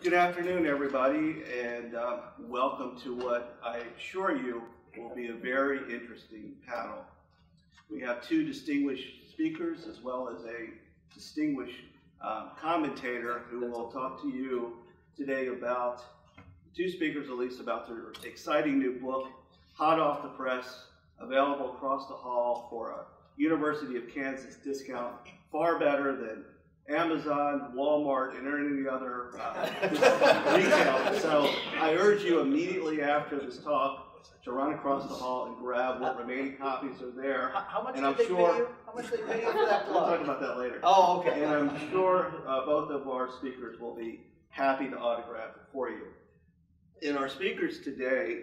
Good afternoon, everybody, and welcome to what I assure you will be a very interesting panel. We have two distinguished speakers as well as a distinguished commentator who will talk to you today about, two speakers at least, about their exciting new book, hot off the press, available across the hall for a University of Kansas discount, far better than Amazon, Walmart, and any other retailer. So I urge you immediately after this talk to run across the hall and grab what remaining copies are there. How much did they pay you? How much did they pay you for that We'll plug? talk about that later. Oh, okay. And I'm sure both of our speakers will be happy to autograph it for you. And our speakers today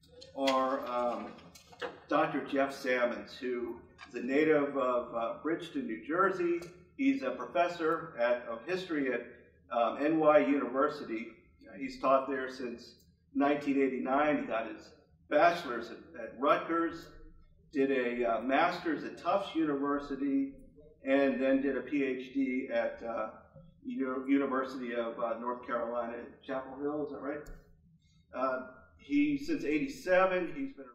are Dr. Jeff Sammons, who is a native of Bridgeton, New Jersey. He's a professor of history at NY University. He's taught there since 1989. He got his bachelor's at Rutgers, did a master's at Tufts University, and then did a PhD at University of North Carolina at Chapel Hill. Is that right? Since '87, he's been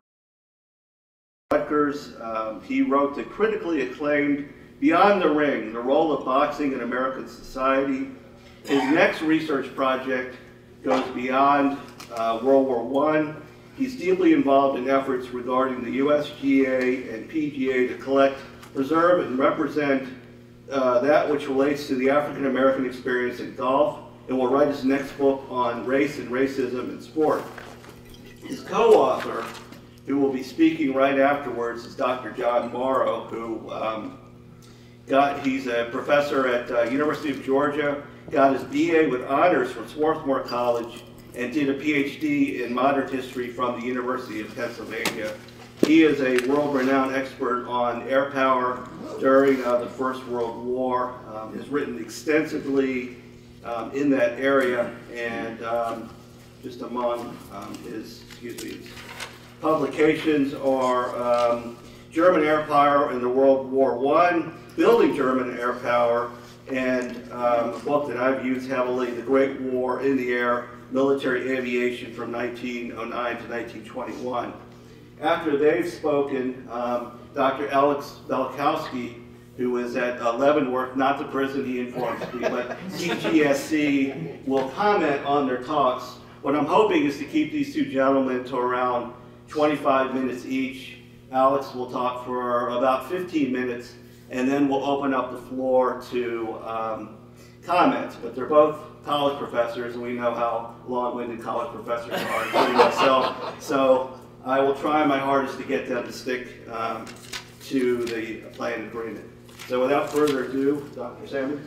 at Rutgers. He wrote the critically acclaimed Beyond the Ring, The Role of Boxing in American Society. His next research project goes beyond World War I. He's deeply involved in efforts regarding the USGA and PGA to collect, preserve, and represent that which relates to the African American experience in golf, and will write his next book on race and racism in sport. His co-author, who will be speaking right afterwards, is Dr. John Morrow, who he's a professor at University of Georgia, got his BA with honors from Swarthmore College, and did a PhD in modern history from the University of Pennsylvania. He is a world-renowned expert on air power during the First World War, has written extensively in that area, and just among his publications are German Air Power in the World War I, Building German Air Power, and a book that I've used heavily, The Great War in the Air, Military Aviation from 1909 to 1921. After they've spoken, Dr. Alex Belkowski, who is at Leavenworth, not the prison he informs me, but CGSC, will comment on their talks. What I'm hoping is to keep these two gentlemen to around 25 minutes each. Alex will talk for about 15 minutes, and then we'll open up the floor to comments. But they're both college professors, and we know how long-winded college professors are, including myself. So I will try my hardest to get them to stick to the planned agreement. So without further ado, Dr. Sammons.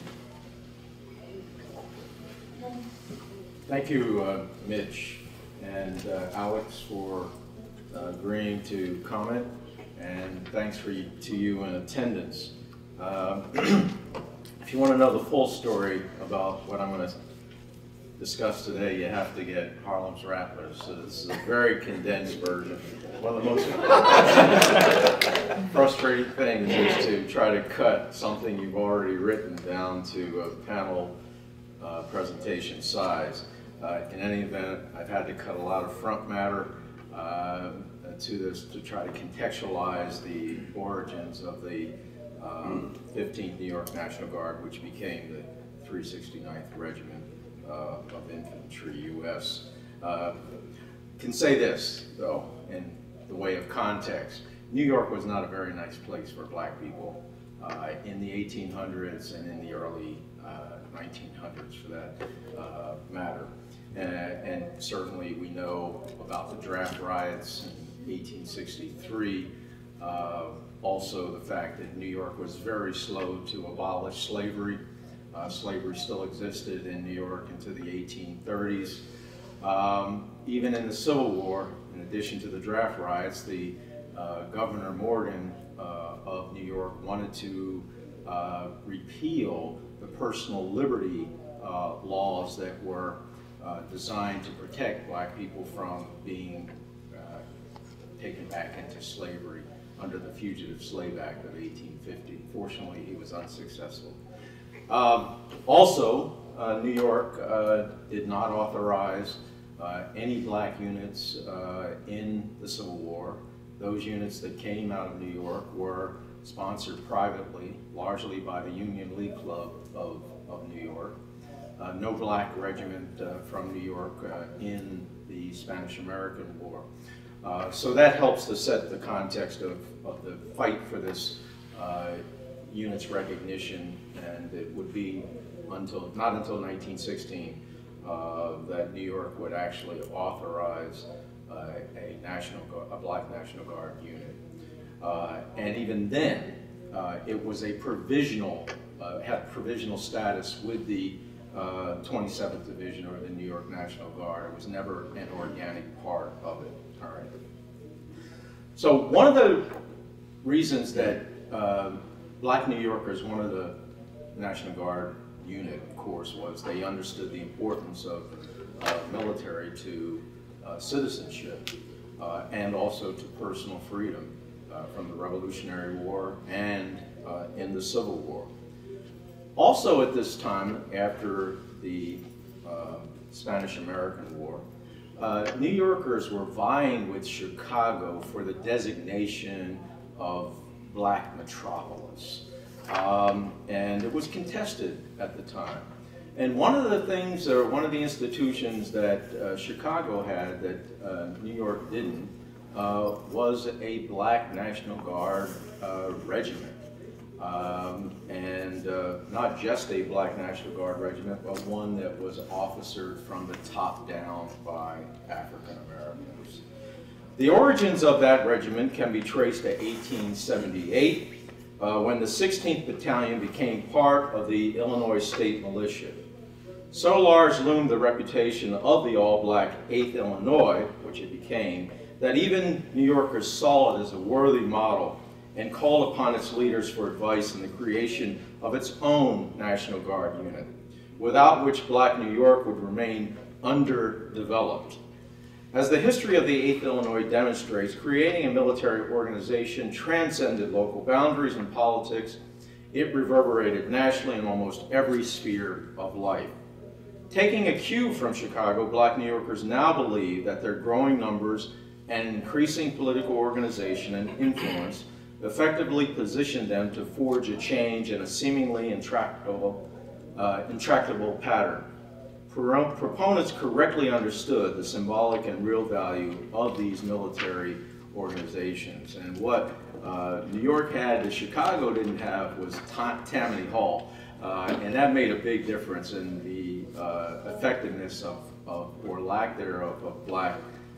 Thank you, Mitch and Alex, for agreeing to comment, and thanks to you in attendance. If you want to know the full story about what I'm going to discuss today, you have to get Harlem's Rattlers. So this is a very condensed version. One of the most frustrating things is to try to cut something you've already written down to a panel presentation size. In any event, I've had to cut a lot of front matter to this to try to contextualize the origins of the 15th New York National Guard, which became the 369th Regiment of Infantry, U.S. Can say this, though, in the way of context. New York was not a very nice place for black people in the 1800s and in the early 1900s, for that matter. And certainly we know about the draft riots in 1863. Also the fact that New York was very slow to abolish slavery. Slavery still existed in New York into the 1830s. Even in the Civil War, in addition to the draft riots, the Governor Morgan of New York wanted to repeal the personal liberty laws that were designed to protect black people from being taken back into slavery under the Fugitive Slave Act of 1850. Fortunately, he was unsuccessful. Also, New York did not authorize any black units in the Civil War. Those units that came out of New York were sponsored privately, largely by the Union League Club of New York. No black regiment from New York in the Spanish-American War. So that helps to set the context of the fight for this unit's recognition, and it would be not until 1916 that New York would actually authorize a black National Guard unit. And even then, it was a provisional, had provisional status with the 27th Division or the New York National Guard. It was never an organic part of it. All right. So one of the reasons that black New Yorkers wanted the National Guard unit, of course, was they understood the importance of military to citizenship and also to personal freedom from the Revolutionary War and in the Civil War. Also at this time, after the Spanish-American War, New Yorkers were vying with Chicago for the designation of black metropolis. And it was contested at the time. And one of the things, or one of the institutions that Chicago had that New York didn't, was a black National Guard regiment. And not just a black National Guard regiment, but one that was officered from the top down by African Americans. The origins of that regiment can be traced to 1878, when the 16th Battalion became part of the Illinois State Militia. So large loomed the reputation of the all-black 8th Illinois, which it became, that even New Yorkers saw it as a worthy model and called upon its leaders for advice in the creation of its own National Guard unit, without which black New York would remain underdeveloped. As the history of the 8th Illinois demonstrates, creating a military organization transcended local boundaries and politics. It reverberated nationally in almost every sphere of life. Taking a cue from Chicago, black New Yorkers now believe that their growing numbers and increasing political organization and influence effectively positioned them to forge a change in a seemingly intractable pattern. Proponents correctly understood the symbolic and real value of these military organizations. And what New York had that Chicago didn't have was Tammany Hall. And that made a big difference in the effectiveness of, or lack thereof, of black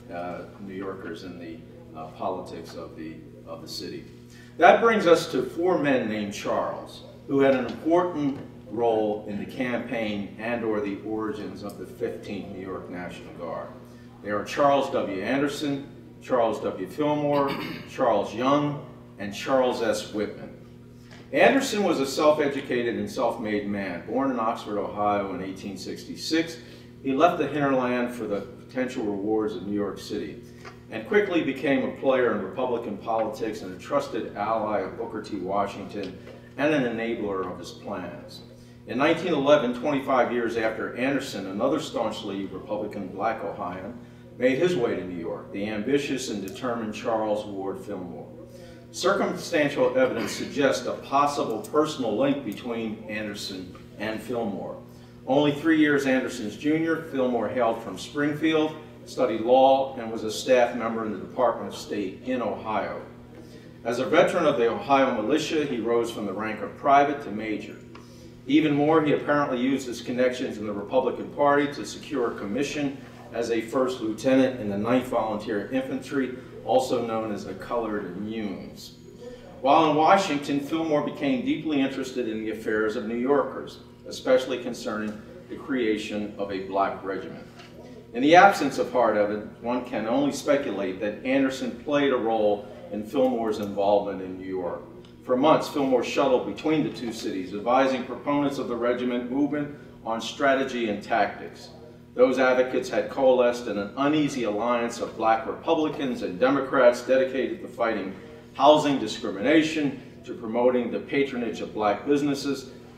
New Yorkers in the politics of the city. That brings us to four men named Charles, who had an important role in the campaign and or the origins of the 15th New York National Guard. They are Charles W. Anderson, Charles W. Fillmore, Charles Young, and Charles S. Whitman. Anderson was a self-educated and self-made man. Born in Oxford, Ohio in 1866, he left the hinterland for the potential rewards of New York City and quickly became a player in Republican politics and a trusted ally of Booker T. Washington and an enabler of his plans. In 1911, 25 years after Anderson, another staunchly Republican black Ohioan made his way to New York, the ambitious and determined Charles Ward Fillmore. Circumstantial evidence suggests a possible personal link between Anderson and Fillmore. Only 3 years Anderson's junior, Fillmore hailed from Springfield, studied law, and was a staff member in the Department of State in Ohio. As a veteran of the Ohio militia, he rose from the rank of private to major. Even more, he apparently used his connections in the Republican Party to secure a commission as a first lieutenant in the 9th Volunteer Infantry, also known as the Colored Immunes. While in Washington, Fillmore became deeply interested in the affairs of New Yorkers, especially concerning the creation of a black regiment. In the absence of hard evidence, one can only speculate that Anderson played a role in Fillmore's involvement in New York. For months, Fillmore shuttled between the two cities, advising proponents of the regiment movement on strategy and tactics. Those advocates had coalesced in an uneasy alliance of black Republicans and Democrats dedicated to fighting housing discrimination, to promoting the patronage of black businesses,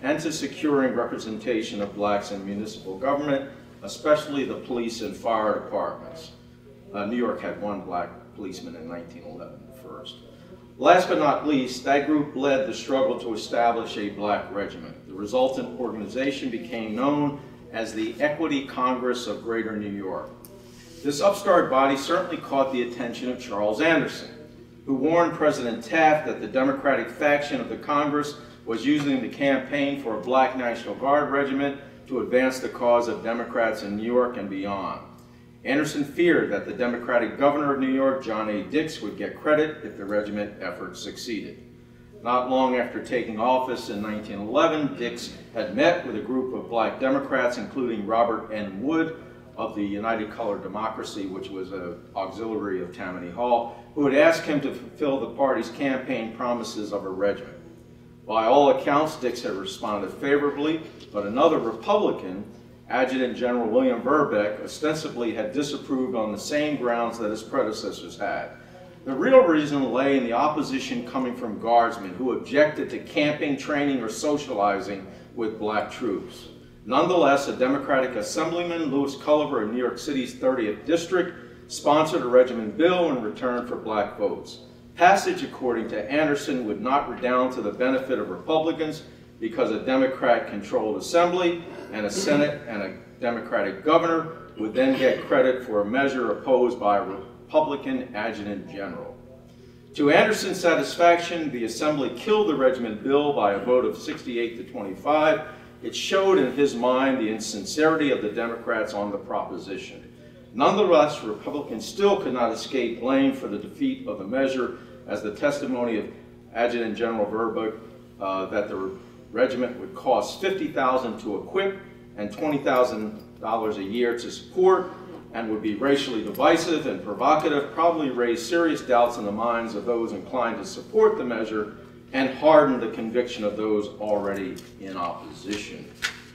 and to securing representation of blacks in municipal government, especially the police and fire departments. New York had one black policeman in 1911, the first. Last but not least, that group led the struggle to establish a black regiment. The resultant organization became known as the Equity Congress of Greater New York. This upstart body certainly caught the attention of Charles Anderson, who warned President Taft that the Democratic faction of the Congress was using the campaign for a black National Guard regiment to advance the cause of Democrats in New York and beyond. Anderson feared that the Democratic governor of New York, John A. Dix, would get credit if the regiment effort succeeded. Not long after taking office in 1911, Dix had met with a group of black Democrats, including Robert N. Wood of the United Color Democracy, which was an auxiliary of Tammany Hall, who had asked him to fulfill the party's campaign promises of a regiment. By all accounts, Dix had responded favorably, but another Republican, Adjutant General William Verbeck, ostensibly had disapproved on the same grounds that his predecessors had. The real reason lay in the opposition coming from guardsmen who objected to camping, training, or socializing with black troops. Nonetheless, a Democratic Assemblyman, Louis Culliver, in New York City's 30th District, sponsored a regiment bill in return for black votes. Passage, according to Anderson, would not redound to the benefit of Republicans because a Democrat-controlled Assembly and a Senate and a Democratic governor would then get credit for a measure opposed by a Republican Adjutant General. To Anderson's satisfaction, the Assembly killed the regiment bill by a vote of 68 to 25. It showed in his mind the insincerity of the Democrats on the proposition. Nonetheless, Republicans still could not escape blame for the defeat of the measure, as the testimony of Adjutant General Verbeck that the regiment would cost $50,000 to equip and $20,000 a year to support, and would be racially divisive and provocative, probably raised serious doubts in the minds of those inclined to support the measure and hardened the conviction of those already in opposition.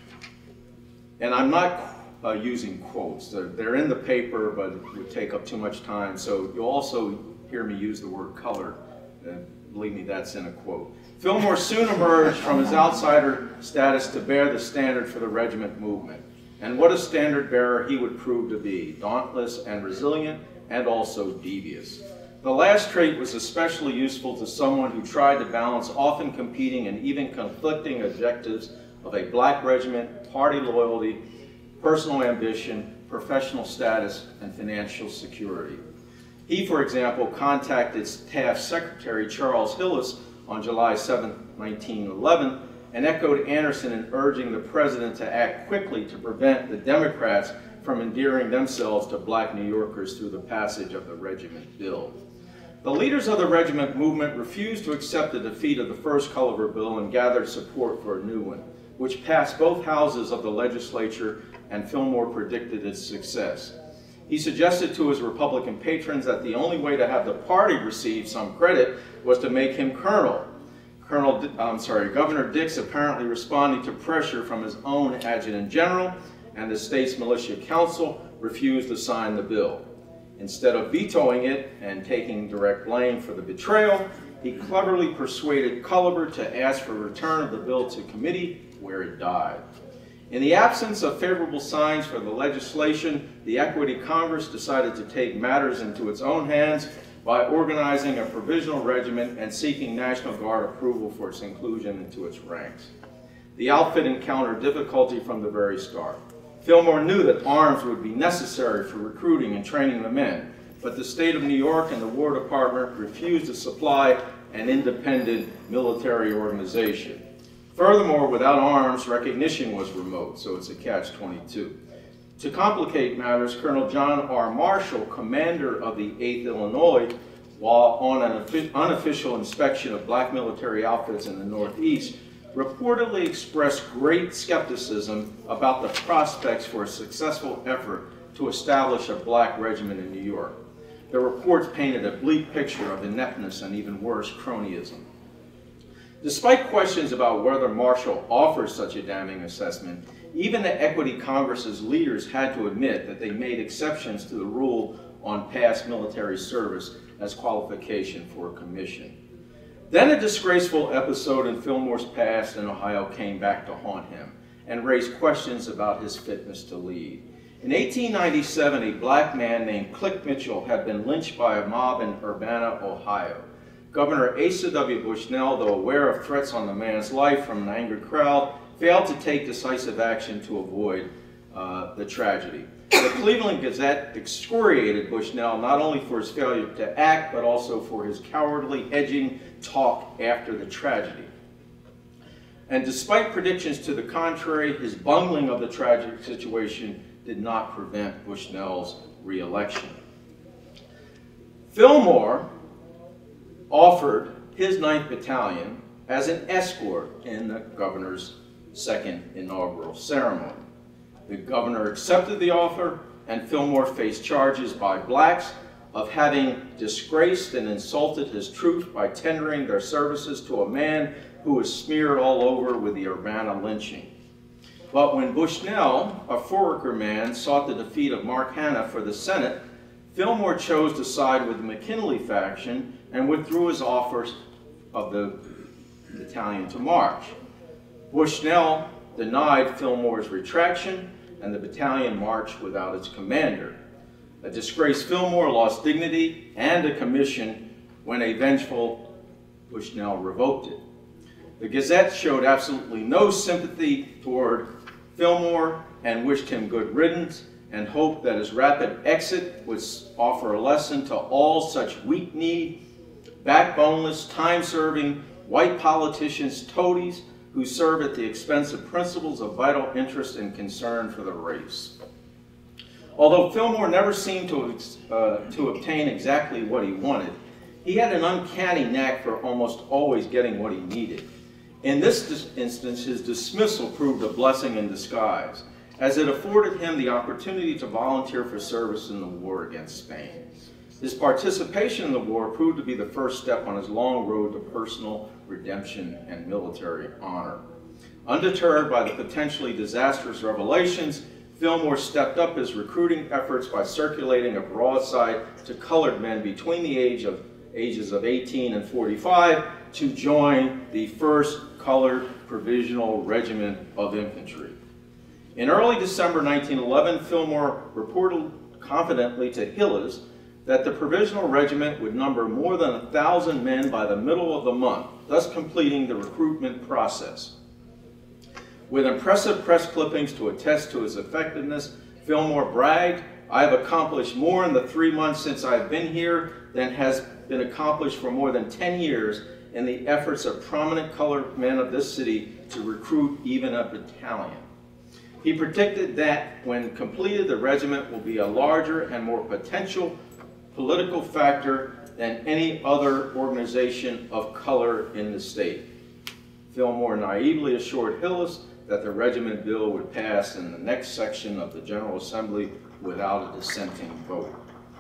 And I'm not using quotes. They're in the paper, but it would take up too much time. So you'll also hear me use the word color. Believe me, that's in a quote. Fillmore soon emerged from his outsider status to bear the standard for the regiment movement. And what a standard bearer he would prove to be, dauntless and resilient, and also devious. The last trait was especially useful to someone who tried to balance often competing and even conflicting objectives of a black regiment, party loyalty, personal ambition, professional status, and financial security. He, for example, contacted Taft's secretary, Charles Hillis, on July 7, 1911, and echoed Anderson in urging the president to act quickly to prevent the Democrats from endearing themselves to black New Yorkers through the passage of the regiment bill. The leaders of the regiment movement refused to accept the defeat of the first Culliver bill and gathered support for a new one, which passed both houses of the legislature, and Fillmore predicted its success. He suggested to his Republican patrons that the only way to have the party receive some credit was to make him colonel. Governor Dix apparently responding to pressure from his own adjutant general, and the state's militia council refused to sign the bill. Instead of vetoing it and taking direct blame for the betrayal, he cleverly persuaded Culliver to ask for return of the bill to committee, where it died. In the absence of favorable signs for the legislation, the Equity Congress decided to take matters into its own hands by organizing a provisional regiment and seeking National Guard approval for its inclusion into its ranks. The outfit encountered difficulty from the very start. Fillmore knew that arms would be necessary for recruiting and training the men, but the state of New York and the War Department refused to supply an independent military organization. Furthermore, without arms, recognition was remote, so it's a catch-22. To complicate matters, Colonel John R. Marshall, commander of the 8th Illinois, while on an unofficial inspection of black military outfits in the Northeast, reportedly expressed great skepticism about the prospects for a successful effort to establish a black regiment in New York. The reports painted a bleak picture of ineptness and even worse, cronyism. Despite questions about whether Marshall offered such a damning assessment, even the Equity Congress's leaders had to admit that they made exceptions to the rule on past military service as qualification for a commission. Then a disgraceful episode in Fillmore's past in Ohio came back to haunt him and raised questions about his fitness to lead. In 1897, a black man named Click Mitchell had been lynched by a mob in Urbana, Ohio. Governor Asa W. Bushnell, though aware of threats on the man's life from an angry crowd, failed to take decisive action to avoid the tragedy. The Cleveland Gazette excoriated Bushnell not only for his failure to act, but also for his cowardly edging talk after the tragedy. And despite predictions to the contrary, his bungling of the tragic situation did not prevent Bushnell's re-election. Fillmore offered his 9th Battalion as an escort in the governor's second inaugural ceremony. The governor accepted the offer, and Fillmore faced charges by blacks of having disgraced and insulted his troops by tendering their services to a man who was smeared all over with the Urbana lynching. But when Bushnell, a Foraker man, sought the defeat of Mark Hanna for the Senate, Fillmore chose to side with the McKinley faction and withdrew his offers of the battalion to march. Bushnell denied Fillmore's retraction, and the battalion marched without its commander. A disgraced Fillmore lost dignity and a commission when a vengeful Bushnell revoked it. The Gazette showed absolutely no sympathy toward Fillmore and wished him good riddance, and hoped that his rapid exit would offer a lesson to all such weak-kneed, backboneless, time-serving white politicians, toadies, who serve at the expense of principles of vital interest and concern for the race. Although Fillmore never seemed to obtain exactly what he wanted, he had an uncanny knack for almost always getting what he needed. In this instance, his dismissal proved a blessing in disguise, as it afforded him the opportunity to volunteer for service in the war against Spain. His participation in the war proved to be the first step on his long road to personal redemption and military honor. Undeterred by the potentially disastrous revelations, Fillmore stepped up his recruiting efforts by circulating a broadside to colored men between the ages of 18 and 45 to join the 1st Colored Provisional Regiment of Infantry. In early December 1911, Fillmore reported confidently to Hillis that the Provisional Regiment would number more than 1,000 men by the middle of the month, thus completing the recruitment process. With impressive press clippings to attest to his effectiveness, Fillmore bragged, "I have accomplished more in the 3 months since I've been here than has been accomplished for more than 10 years in the efforts of prominent colored men of this city to recruit even a battalion." He predicted that when completed, the regiment will be a larger and more potential political factor than any other organization of color in the state. Fillmore naively assured Hillis that the regiment bill would pass in the next section of the General Assembly without a dissenting vote.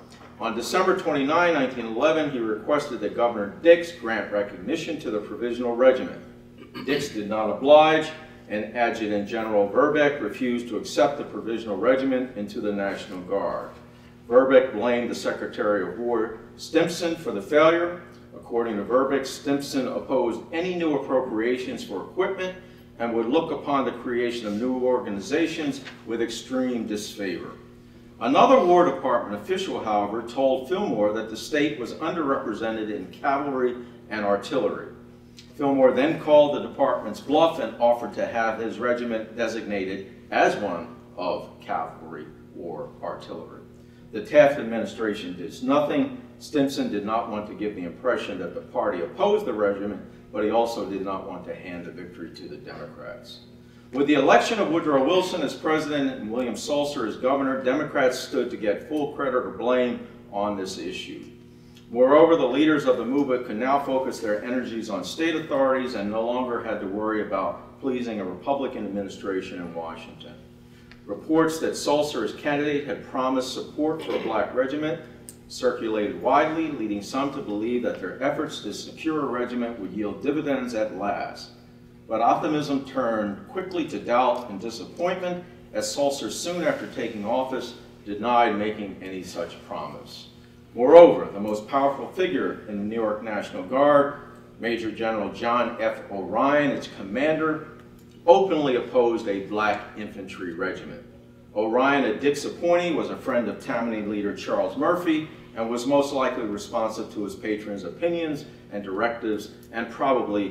On December 29, 1911, he requested that Governor Dix grant recognition to the Provisional Regiment. Dix did not oblige, and Adjutant General Verbeck refused to accept the Provisional Regiment into the National Guard. Verbeck blamed the Secretary of War, Stimson, for the failure. According to Verbeck, Stimson opposed any new appropriations for equipment and would look upon the creation of new organizations with extreme disfavor. Another War Department official, however, told Fillmore that the state was underrepresented in cavalry and artillery. Fillmore then called the department's bluff and offered to have his regiment designated as one of cavalry or artillery. The Taft administration did nothing. Stimson did not want to give the impression that the party opposed the regiment, but he also did not want to hand the victory to the Democrats. With the election of Woodrow Wilson as president and William Sulzer as governor, Democrats stood to get full credit or blame on this issue. Moreover, the leaders of the movement could now focus their energies on state authorities and no longer had to worry about pleasing a Republican administration in Washington. Reports that Sulzer as candidate had promised support for a black regiment circulated widely, leading some to believe that their efforts to secure a regiment would yield dividends at last. But optimism turned quickly to doubt and disappointment, as Sulzer, soon after taking office, denied making any such promise. Moreover, the most powerful figure in the New York National Guard, Major General John F. Orion, its commander, openly opposed a black infantry regiment. Orion, a Dix Appointee, was a friend of Tammany leader Charles Murphy and was most likely responsive to his patron's opinions and directives and probably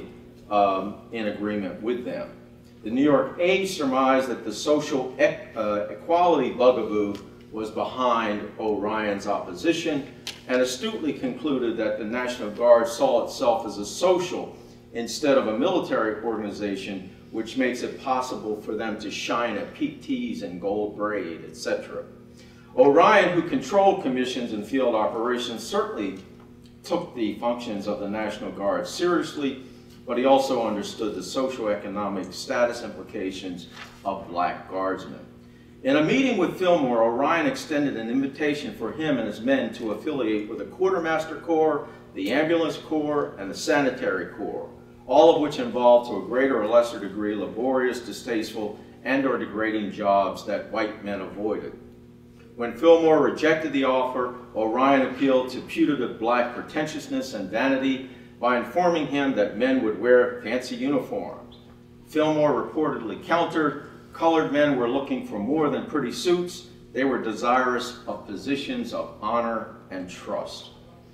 in agreement with them. The New York Age surmised that the social equality bugaboo was behind Orion's opposition and astutely concluded that the National Guard saw itself as a social instead of a military organization, which makes it possible for them to shine at peak tees and gold braid, etc. Orion, who controlled commissions and field operations, certainly took the functions of the National Guard seriously, but he also understood the socioeconomic status implications of black guardsmen. In a meeting with Fillmore, Orion extended an invitation for him and his men to affiliate with the Quartermaster Corps, the Ambulance Corps, and the Sanitary Corps, all of which involved to a greater or lesser degree laborious, distasteful, and/or degrading jobs that white men avoided. When Fillmore rejected the offer, Orion appealed to putative black pretentiousness and vanity by informing him that men would wear fancy uniforms. Fillmore reportedly countered, colored men were looking for more than pretty suits. They were desirous of positions of honor and trust.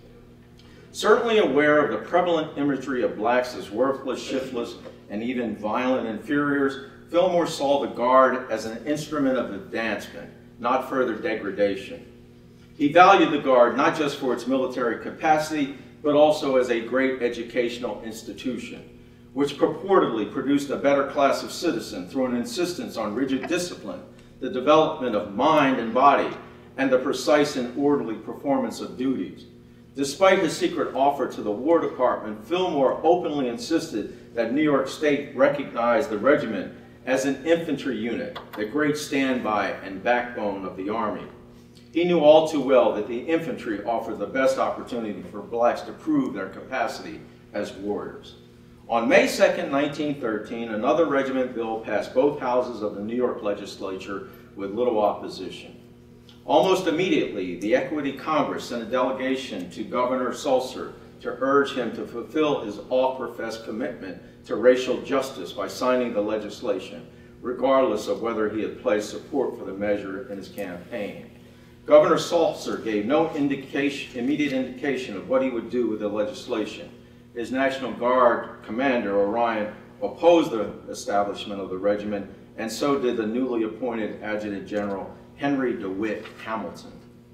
Certainly aware of the prevalent imagery of blacks as worthless, shiftless, and even violent inferiors, Fillmore saw the Guard as an instrument of advancement, not further degradation. He valued the Guard not just for its military capacity, but also as a great educational institution, which purportedly produced a better class of citizen through an insistence on rigid discipline, the development of mind and body, and the precise and orderly performance of duties. Despite his secret offer to the War Department, Fillmore openly insisted that New York State recognize the regiment as an infantry unit, the great standby and backbone of the Army. He knew all too well that the infantry offered the best opportunity for blacks to prove their capacity as warriors. On May 2nd, 1913, another regiment bill passed both houses of the New York legislature with little opposition. Almost immediately, the Equity Congress sent a delegation to Governor Sulzer to urge him to fulfill his oft-professed commitment to racial justice by signing the legislation, regardless of whether he had pledged support for the measure in his campaign. Governor Sulzer gave no immediate indication of what he would do with the legislation. His National Guard commander, Orion, opposed the establishment of the regiment, and so did the newly appointed Adjutant General Henry DeWitt Hamilton.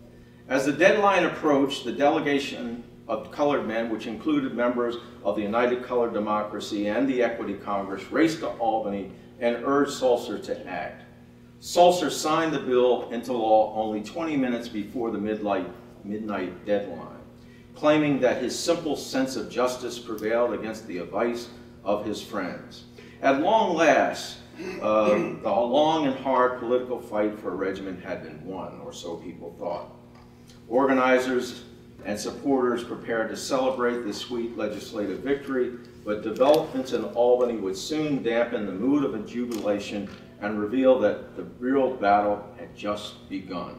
As the deadline approached, the delegation of colored men, which included members of the United Colored Democracy and the Equity Congress, raced to Albany and urged Sulzer to act. Sulzer signed the bill into law only 20 minutes before the midnight deadline, claiming that his simple sense of justice prevailed against the advice of his friends. At long last, the long and hard political fight for a regiment had been won, or so people thought. Organizers and supporters prepared to celebrate this sweet legislative victory, but developments in Albany would soon dampen the mood of jubilation and reveal that the real battle had just begun.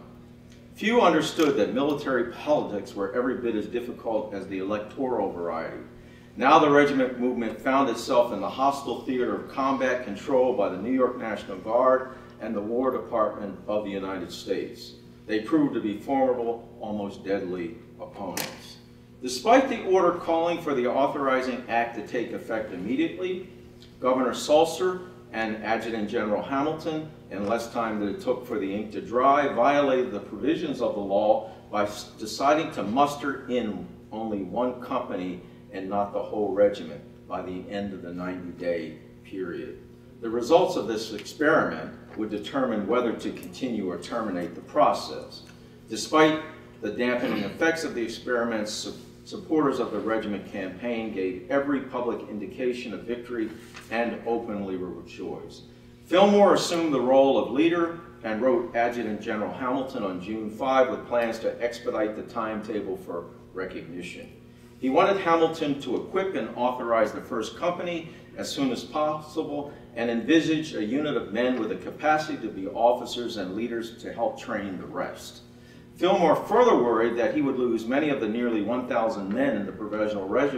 Few understood that military politics were every bit as difficult as the electoral variety. Now the regiment movement found itself in the hostile theater of combat controlled by the New York National Guard and the War Department of the United States. They proved to be formidable, almost deadly opponents. Despite the order calling for the authorizing act to take effect immediately, Governor Sulzer and Adjutant General Hamilton, in less time than it took for the ink to dry, violated the provisions of the law by deciding to muster in only one company and not the whole regiment by the end of the 90-day period. The results of this experiment would determine whether to continue or terminate the process. Despite the dampening effects of the experiments, supporters of the regiment campaign gave every public indication of victory and openly rejoiced. Fillmore assumed the role of leader and wrote Adjutant General Hamilton on June 5 with plans to expedite the timetable for recognition. He wanted Hamilton to equip and authorize the first company as soon as possible and envisaged a unit of men with the capacity to be officers and leaders to help train the rest. Fillmore further worried that he would lose many of the nearly 1,000 men in the provisional regiment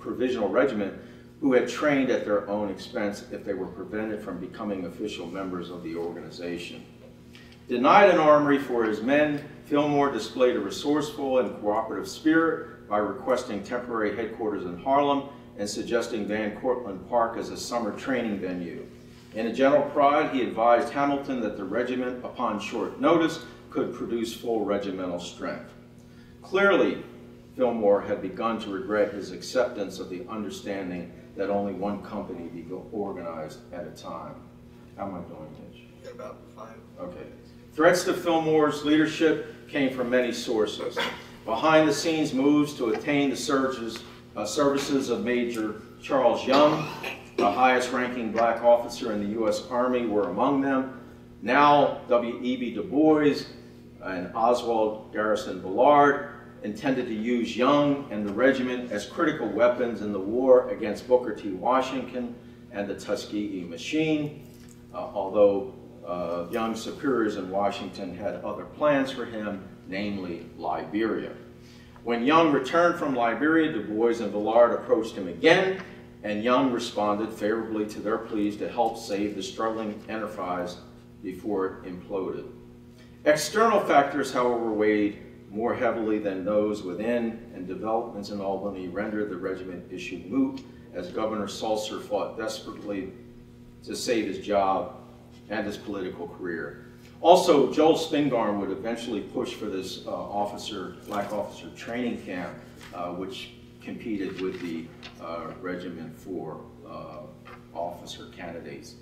provisional regiment who had trained at their own expense if they were prevented from becoming official members of the organization. Denied an armory for his men, Fillmore displayed a resourceful and cooperative spirit by requesting temporary headquarters in Harlem and suggesting Van Cortlandt Park as a summer training venue. In a general pride, he advised Hamilton that the regiment, upon short notice, could produce full regimental strength. Clearly, Fillmore had begun to regret his acceptance of the understanding that only one company be organized at a time. How am I doing, Mitch? About 5. Okay. Threats to Fillmore's leadership came from many sources. Behind-the-scenes moves to attain the services of Major Charles Young, the highest-ranking black officer in the U.S. Army, were among them. Now, W.E.B. Du Bois and Oswald Garrison Bullard intended to use Young and the regiment as critical weapons in the war against Booker T. Washington and the Tuskegee machine, although Young's superiors in Washington had other plans for him, namely Liberia. When Young returned from Liberia, Du Bois and Bullard approached him again, and Young responded favorably to their pleas to help save the struggling enterprise before it imploded. External factors, however, weighed more heavily than those within, and developments in Albany rendered the regiment issue moot as Governor Sulzer fought desperately to save his job and his political career. Also, Joel Spingarn would eventually push for this black officer training camp, which competed with the regiment for officer candidates.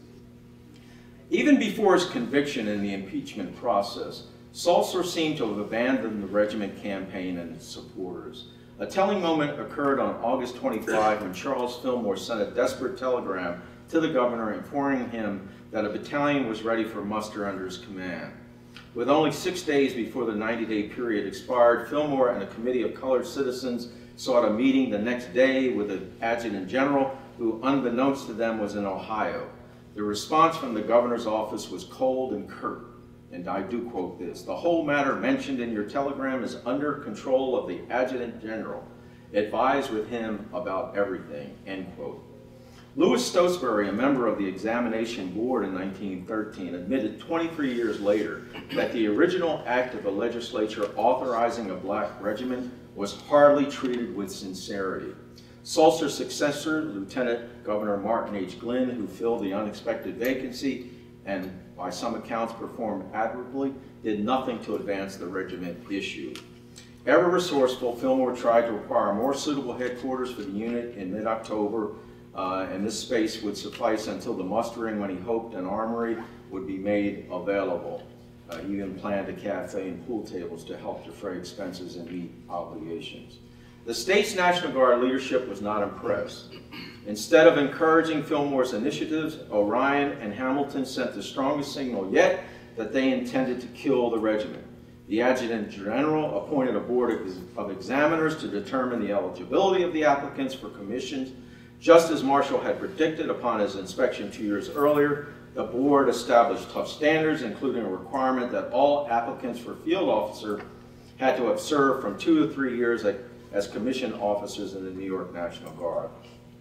Even before his conviction in the impeachment process, Sulzer seemed to have abandoned the regiment campaign and its supporters. A telling moment occurred on August 25 when Charles Fillmore sent a desperate telegram to the governor informing him that a battalion was ready for muster under his command. With only 6 days before the 90-day period expired, Fillmore and a committee of colored citizens sought a meeting the next day with the adjutant general, who, unbeknownst to them, was in Ohio. The response from the governor's office was cold and curt, and I do quote this: "The whole matter mentioned in your telegram is under control of the adjutant general. Advise with him about everything," end quote. Louis Stotesbury, a member of the examination board in 1913, admitted 23 years later that the original act of the legislature authorizing a black regiment was hardly treated with sincerity. Sulzer's successor, Lieutenant Governor Martin H. Glynn, who filled the unexpected vacancy and by some accounts performed admirably, did nothing to advance the regiment issue. Ever resourceful, Fillmore tried to acquire more suitable headquarters for the unit in mid-October, and this space would suffice until the mustering, when he hoped an armory would be made available. He even planned a cafe and pool tables to help defray expenses and meet obligations. The state's National Guard leadership was not impressed. Instead of encouraging Fillmore's initiatives, Orion and Hamilton sent the strongest signal yet that they intended to kill the regiment. The adjutant general appointed a board of examiners to determine the eligibility of the applicants for commissions. Just as Marshall had predicted upon his inspection 2 years earlier, the board established tough standards, including a requirement that all applicants for field officer had to have served from 2 to 3 years as commissioned officers in the New York National Guard.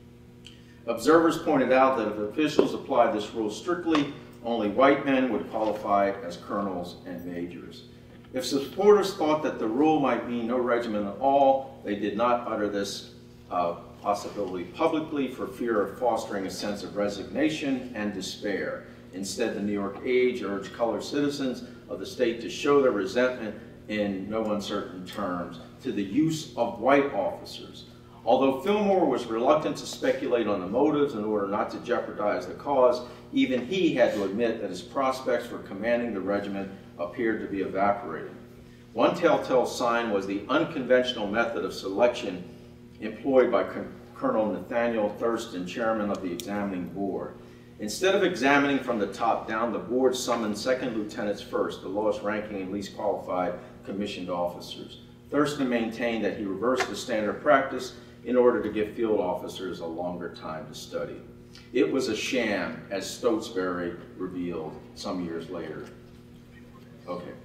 Observers pointed out that if officials applied this rule strictly, only white men would qualify as colonels and majors. If supporters thought that the rule might mean no regiment at all, they did not utter this possibility publicly for fear of fostering a sense of resignation and despair. Instead, the New York Age urged colored citizens of the state to show their resentment in no uncertain terms to the use of white officers. Although Fillmore was reluctant to speculate on the motives in order not to jeopardize the cause, even he had to admit that his prospects for commanding the regiment appeared to be evaporating. One telltale sign was the unconventional method of selection employed by Colonel Nathaniel Thurston, chairman of the examining board. Instead of examining from the top down, the board summoned second lieutenants first, the lowest ranking and least qualified commissioned officers. Thurston maintained that he reversed the standard practice in order to give field officers a longer time to study. It was a sham, as Stotesbury revealed some years later. Okay.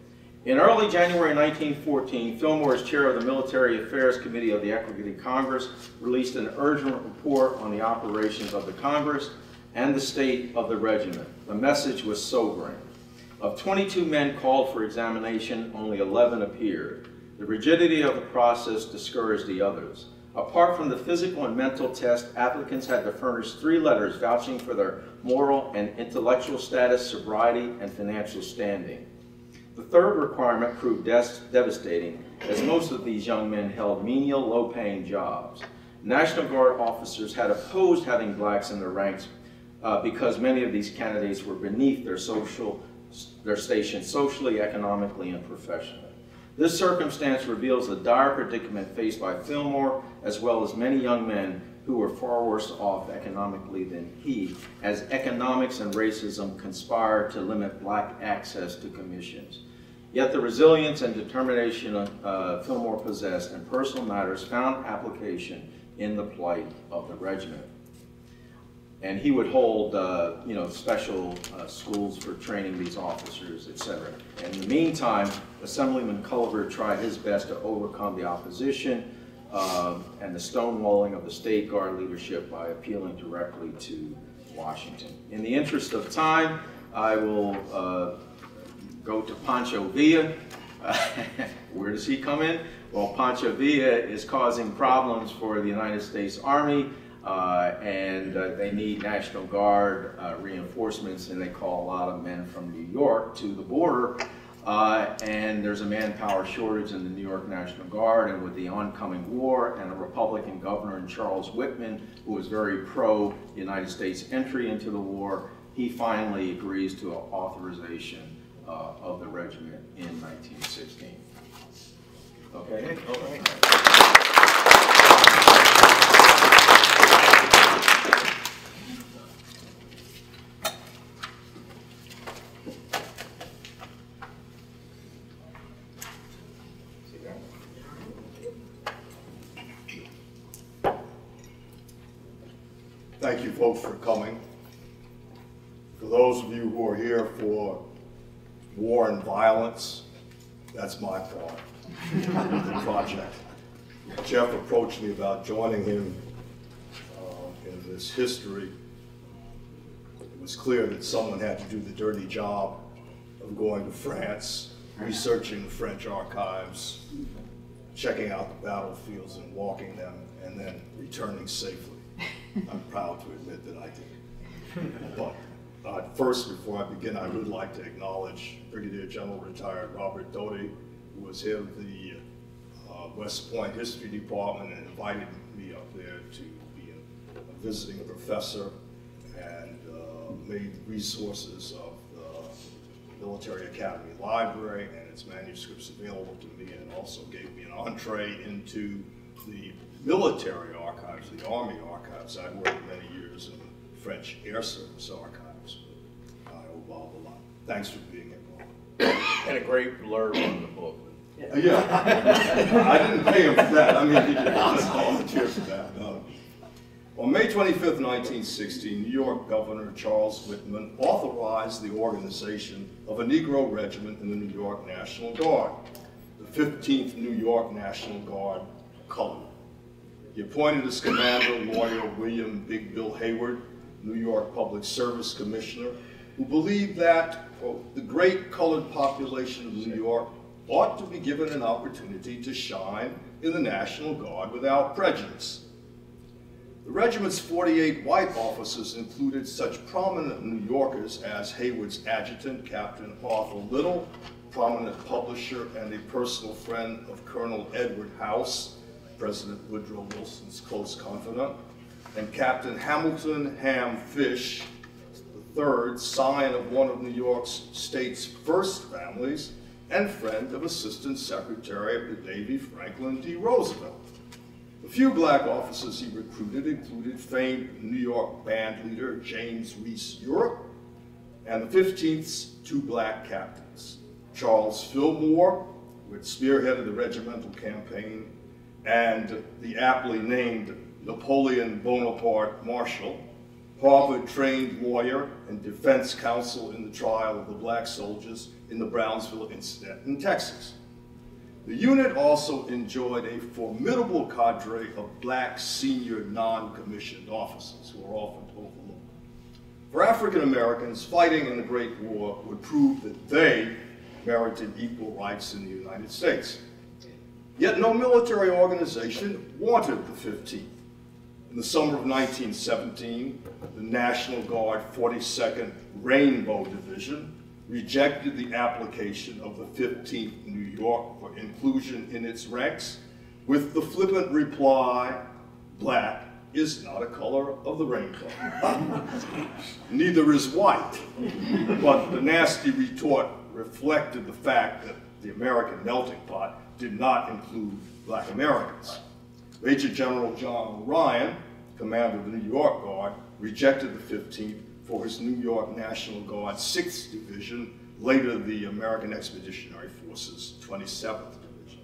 In early January 1914, Fillmore, as chair of the Military Affairs Committee of the Equity Congress, released an urgent report on the operations of the Congress and the state of the regiment. The message was sobering. Of 22 men called for examination, only 11 appeared. The rigidity of the process discouraged the others. Apart from the physical and mental test, applicants had to furnish 3 letters vouching for their moral and intellectual status, sobriety, and financial standing. The third requirement proved devastating, as most of these young men held menial, low-paying jobs. National Guard officers had opposed having blacks in their ranks because many of these candidates were beneath their station socially, economically, and professionally. This circumstance reveals the dire predicament faced by Fillmore, as well as many young men who were far worse off economically than he, as economics and racism conspired to limit black access to commissions. Yet the resilience and determination Fillmore possessed in personal matters found application in the plight of the regiment. And he would hold special schools for training these officers, etc. In the meantime, Assemblyman Culver tried his best to overcome the opposition and the stonewalling of the State Guard leadership by appealing directly to Washington. In the interest of time, I will go to Pancho Villa. Where does he come in? Well, Pancho Villa is causing problems for the United States Army, and they need National Guard reinforcements, and they call a lot of men from New York to the border. And there's a manpower shortage in the New York National Guard, and with the oncoming war and a Republican governor in Charles Whitman, who was very pro-United States entry into the war, he finally agrees to an authorization of the regiment in 1916. Okay? All right. Thank you folks for coming. For those of you who are here for war and violence, that's my part of the project. Jeff approached me about joining him in this history. It was clear that someone had to do the dirty job of going to France, researching the French archives, checking out the battlefields and walking them, and then returning safely. I'm proud to admit that I did. But first, before I begin, I would like to acknowledge Brigadier General retired Robert Doty, who was head of the West Point History Department and invited me up there to be a visiting professor and made resources of the Military Academy Library and its manuscripts available to me, and also gave me an entree into the military archives, the Army archives. I worked many years in the French Air Service archives. I owe Bob a lot. Thanks for being here, Bob. And a great blurb on the book. Yeah. I didn't pay him for that. I mean, he did volunteer for that. No. On May 25th, 1916, New York Governor Charles Whitman authorized the organization of a Negro regiment in the New York National Guard, the 15th New York National Guard Colored. He appointed as commander lawyer William Big Bill Hayward, New York Public Service Commissioner, who believed that, quote, the great colored population of New York ought to be given an opportunity to shine in the National Guard without prejudice. The regiment's 48 white officers included such prominent New Yorkers as Hayward's adjutant, Captain Arthur Little, prominent publisher and a personal friend of Colonel Edward House, President Woodrow Wilson's close confidant, and Captain Hamilton Ham Fish III, scion of one of New York State's first families, and friend of Assistant Secretary of the Navy Franklin D. Roosevelt. The few black officers he recruited included famed New York band leader James Reese Europe, and the 15th's 2 black captains, Charles Fillmore, who had spearheaded the regimental campaign, and the aptly named Napoleon Bonaparte Marshall, Harvard-trained lawyer and defense counsel in the trial of the black soldiers in the Brownsville incident in Texas. The unit also enjoyed a formidable cadre of black senior non-commissioned officers who are often overlooked. For African Americans, fighting in the Great War would prove that they merited equal rights in the United States. Yet no military organization wanted the 15th. In the summer of 1917, the National Guard 42nd Rainbow Division rejected the application of the 15th New York for inclusion in its ranks with the flippant reply, "Black is not a color of the rainbow." Neither is white. But the nasty retort reflected the fact that the American melting pot did not include black Americans. Major General John O'Ryan, commander of the New York Guard, rejected the 15th for his New York National Guard 6th Division, later the American Expeditionary Force's 27th Division.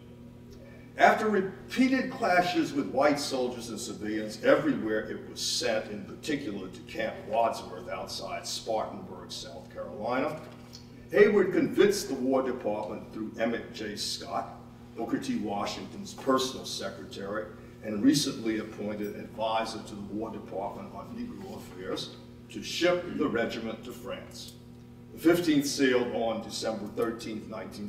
After repeated clashes with white soldiers and civilians everywhere it was sent, in particular to Camp Wadsworth outside Spartanburg, South Carolina, Hayward convinced the War Department through Emmett J. Scott, Booker T. Washington's personal secretary and recently appointed advisor to the War Department on Negro affairs, to ship the regiment to France. The 15th sailed on December 13,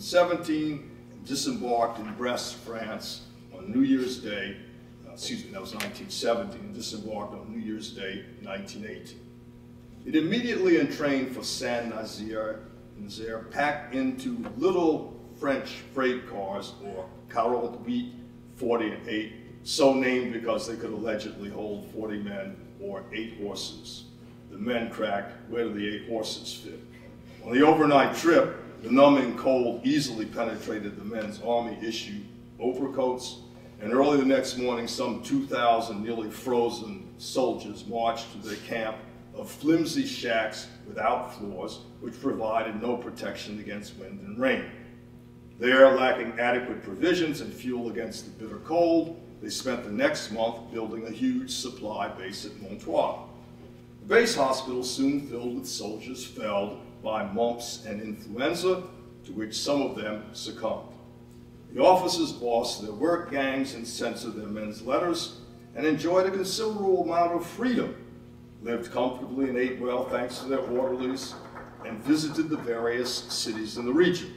1917, and disembarked in Brest, France on New Year's Day, that was 1917, and disembarked on New Year's Day, 1918. It immediately entrained for Saint-Nazaire, packed into little French freight cars, or 48, 40 and 8, so named because they could allegedly hold 40 men or 8 horses. The men cracked, where do the 8 horses fit? On the overnight trip, the numbing cold easily penetrated the men's army-issued overcoats, and early the next morning, some 2,000 nearly frozen soldiers marched to their camp of flimsy shacks without floors, which provided no protection against wind and rain. There, lacking adequate provisions and fuel against the bitter cold, they spent the next month building a huge supply base at Montois. The base hospital soon filled with soldiers felled by mumps and influenza, to which some of them succumbed. The officers bossed their work gangs and censored their men's letters, and enjoyed a considerable amount of freedom, lived comfortably and ate well thanks to their orderlies, and visited the various cities in the region.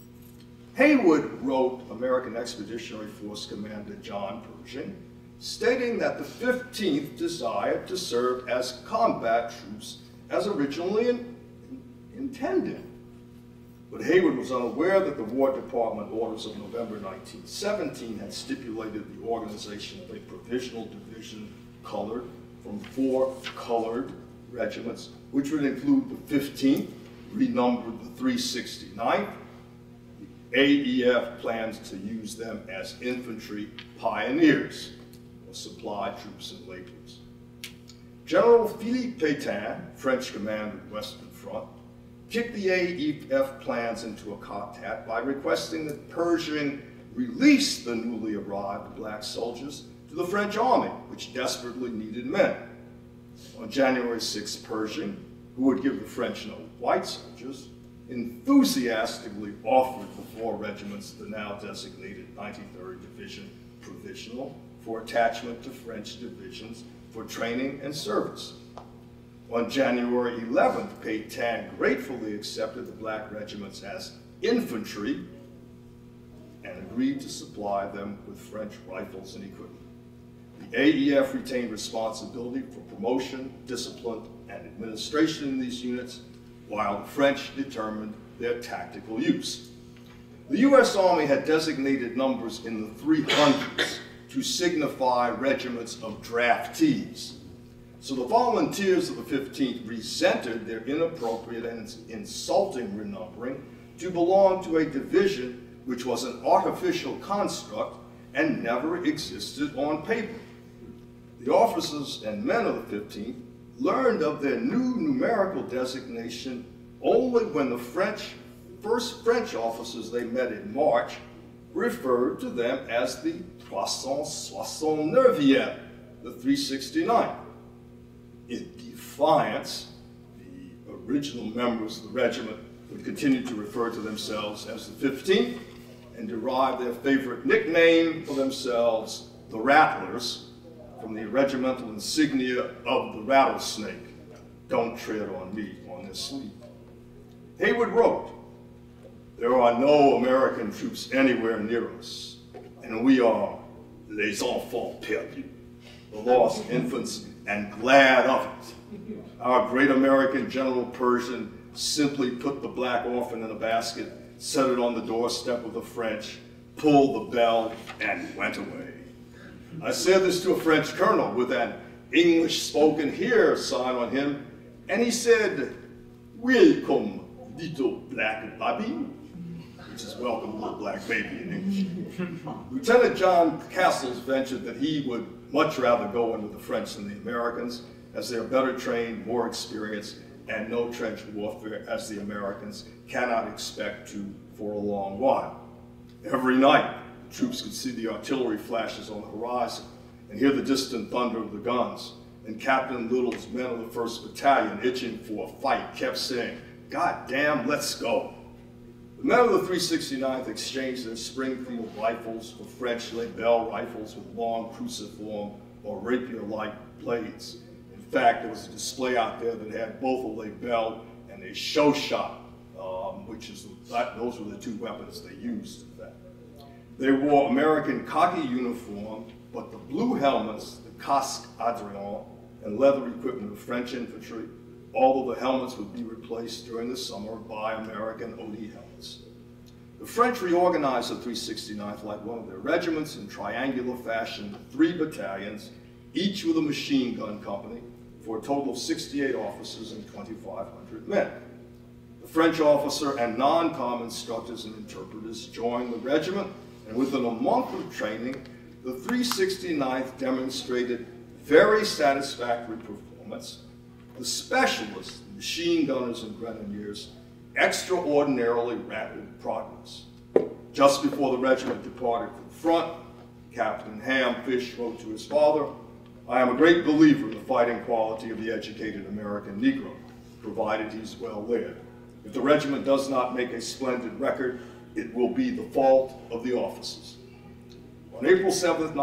Hayward wrote American Expeditionary Force Commander John Pershing, stating that the 15th desired to serve as combat troops as originally intended. But Hayward was unaware that the War Department orders of November 1917 had stipulated the organization of a provisional division colored from 4 colored regiments, which would include the 15th, renumbered the 369th. The AEF plans to use them as infantry pioneers, or supply troops and laborers. General Philippe Pétain, French commander of the Western Front, kicked the AEF plans into a cocked hat by requesting that Pershing release the newly arrived black soldiers to the French army, which desperately needed men. On January 6, Pershing, who would give the French no white soldiers, enthusiastically offered the 4 regiments of the now designated 93rd Division Provisional for attachment to French divisions for training and service. On January 11th, Pétain gratefully accepted the black regiments as infantry and agreed to supply them with French rifles and equipment. The AEF retained responsibility for promotion, discipline, and administration in these units, while the French determined their tactical use. The U.S. Army had designated numbers in the 300s to signify regiments of draftees. So the volunteers of the 15th resented their inappropriate and insulting renumbering to belong to a division which was an artificial construct and never existed on paper. The officers and men of the 15th learned of their new numerical designation only when the first French officers they met in March referred to them as the 369e, the 369. It defiance, the original members of the regiment would continue to refer to themselves as the 15th and derive their favorite nickname for themselves, the Rattlers, from the regimental insignia of the rattlesnake. Don't tread on me on this sleeve. Haywood wrote, "There are no American troops anywhere near us, and we are les enfants perdus, the lost infants, and glad of it. Our great American General Pershing simply put the black orphan in a basket, set it on the doorstep of the French, pulled the bell, and went away." I said this to a French colonel with an English spoken here sign on him, and he said, "Welcome, little black baby," which is welcome, little black baby in English. Lieutenant John Castles ventured that he would much rather go in with the French than the Americans, as they are better trained, more experienced, and know trench warfare as the Americans cannot expect to for a long while. Every night, the troops could see the artillery flashes on the horizon and hear the distant thunder of the guns. And Captain Little's men of the 1st Battalion, itching for a fight, kept saying, "God damn, let's go." The men of the 369th exchanged their Springfield rifles for French Lebel rifles with long cruciform or rapier-like blades. In fact, there was a display out there that had both a Lebel and a show shot, those were the two weapons they used, in fact. They wore American khaki uniform, but the blue helmets, the casque adrian, and leather equipment of French infantry, although the helmets would be replaced during the summer by American OD helmets. The French reorganized the 369th like one of their regiments in triangular fashion with 3 battalions, each with a machine gun company, for a total of 68 officers and 2,500 men. The French officer and non-com instructors and interpreters joined the regiment, and within a month of training, the 369th demonstrated very satisfactory performance. The specialists, machine gunners and grenadiers, extraordinarily rapid progress. Just before the regiment departed for the front, Captain Ham Fish wrote to his father, "I am a great believer in the fighting quality of the educated American Negro, provided he's well led. If the regiment does not make a splendid record, it will be the fault of the officers." On April 7th,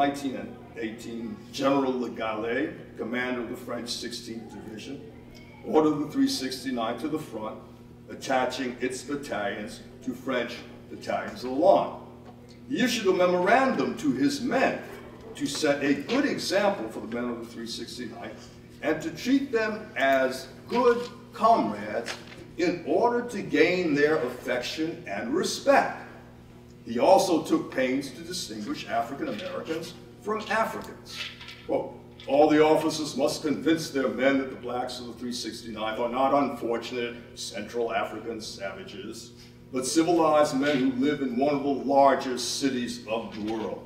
1918, General Le Gallais, commander of the French 16th Division, ordered the 369 to the front, attaching its battalions to French battalions of the line. He issued a memorandum to his men to set a good example for the men of the 369 and to treat them as good comrades in order to gain their affection and respect. He also took pains to distinguish African Americans from Africans. Quote, "All the officers must convince their men that the blacks of the 369th are not unfortunate Central African savages, but civilized men who live in one of the largest cities of the world."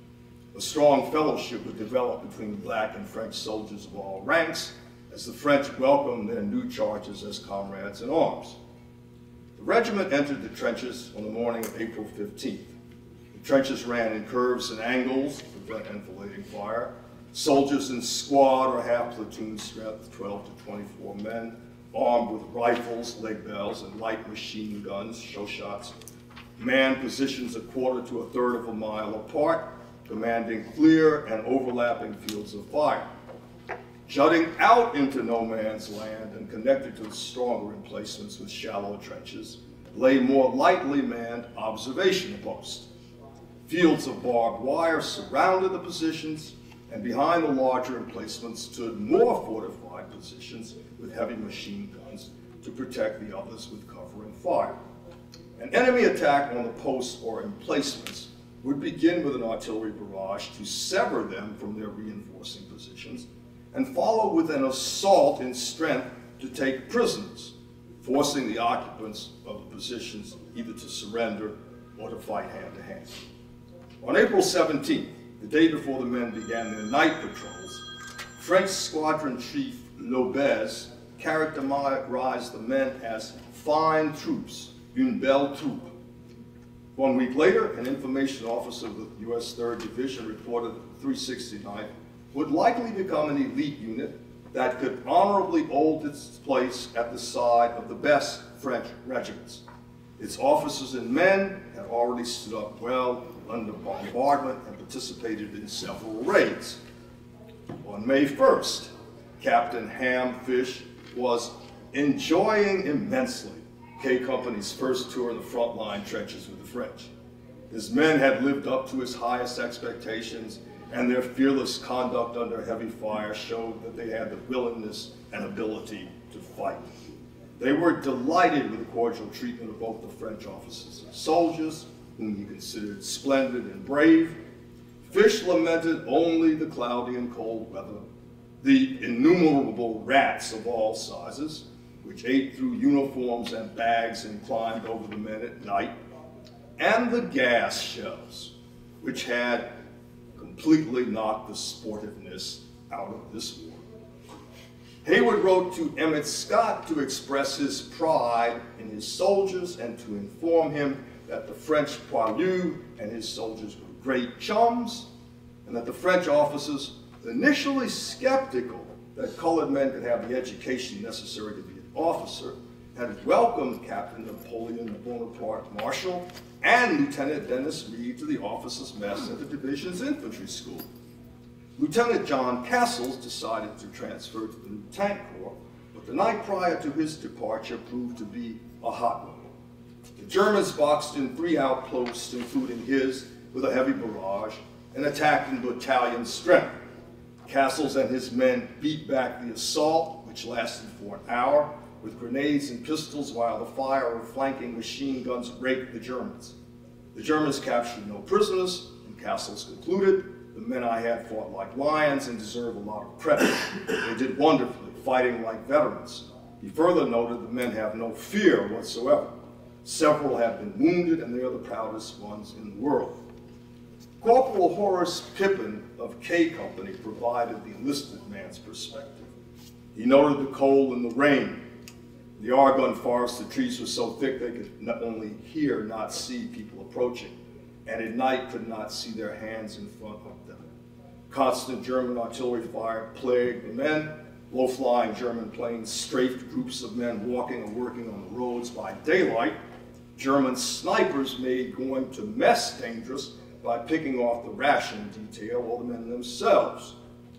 A strong fellowship would develop between black and French soldiers of all ranks as the French welcomed their new charges as comrades in arms. The regiment entered the trenches on the morning of April 15th. The trenches ran in curves and angles to prevent enfilading fire. Soldiers in squad or half platoon strength, 12 to 24 men, armed with rifles, leg bells, and light machine guns, show shots, manned positions a quarter to a third of a mile apart, commanding clear and overlapping fields of fire. Jutting out into no man's land and connected to the stronger emplacements with shallow trenches, lay more lightly manned observation posts. Fields of barbed wire surrounded the positions, and behind the larger emplacements stood more fortified positions with heavy machine guns to protect the others with cover and fire. An enemy attack on the posts or emplacements would begin with an artillery barrage to sever them from their reinforcing positions, and follow with an assault in strength to take prisoners, forcing the occupants of the positions either to surrender or to fight hand to hand. On April 17th, the day before the men began their night patrols, French Squadron Chief Lobez characterized the men as fine troops, une belle troupe. 1 week later, an information officer of the U.S. 3rd Division reported that the 369th would likely become an elite unit that could honorably hold its place at the side of the best French regiments. Its officers and men had already stood up well under bombardment and participated in several raids. On May 1st, Captain Ham Fish was enjoying immensely K Company's first tour of the frontline trenches with the French. His men had lived up to his highest expectations, and their fearless conduct under heavy fire showed that they had the willingness and ability to fight. They were delighted with the cordial treatment of both the French officers and soldiers, whom he considered splendid and brave. Fish lamented only the cloudy and cold weather, the innumerable rats of all sizes, which ate through uniforms and bags and climbed over the men at night, and the gas shells, which had completely knocked the sportiveness out of this war. Hayward wrote to Emmett Scott to express his pride in his soldiers and to inform him that the French poilu and his soldiers were great chums, and that the French officers, initially skeptical that colored men could have the education necessary to be an officer, had welcomed Captain Napoleon Bonaparte Marshall and Lieutenant Dennis Reed to the officers' mess at the division's infantry school. Lieutenant John Castles decided to transfer to the new tank corps, but the night prior to his departure proved to be a hot one. The Germans boxed in 3 outposts, including his, with a heavy barrage, and attacked in battalion strength. Castles and his men beat back the assault, which lasted for an hour, with grenades and pistols, while the fire of flanking machine guns raked the Germans. The Germans captured no prisoners, and Castles concluded, "The men I had fought like lions and deserve a lot of credit. They did wonderfully, fighting like veterans." He further noted, "The men have no fear whatsoever. Several have been wounded, and they are the proudest ones in the world." Corporal Horace Pippin of K Company provided the enlisted man's perspective. He noted the cold and the rain. The Argonne forest, the trees were so thick they could not only hear, not see people approaching, and at night could not see their hands in front of them. Constant German artillery fire plagued the men. Low-flying German planes strafed groups of men walking or working on the roads by daylight. German snipers made going to mess dangerous by picking off the ration detail or the men themselves.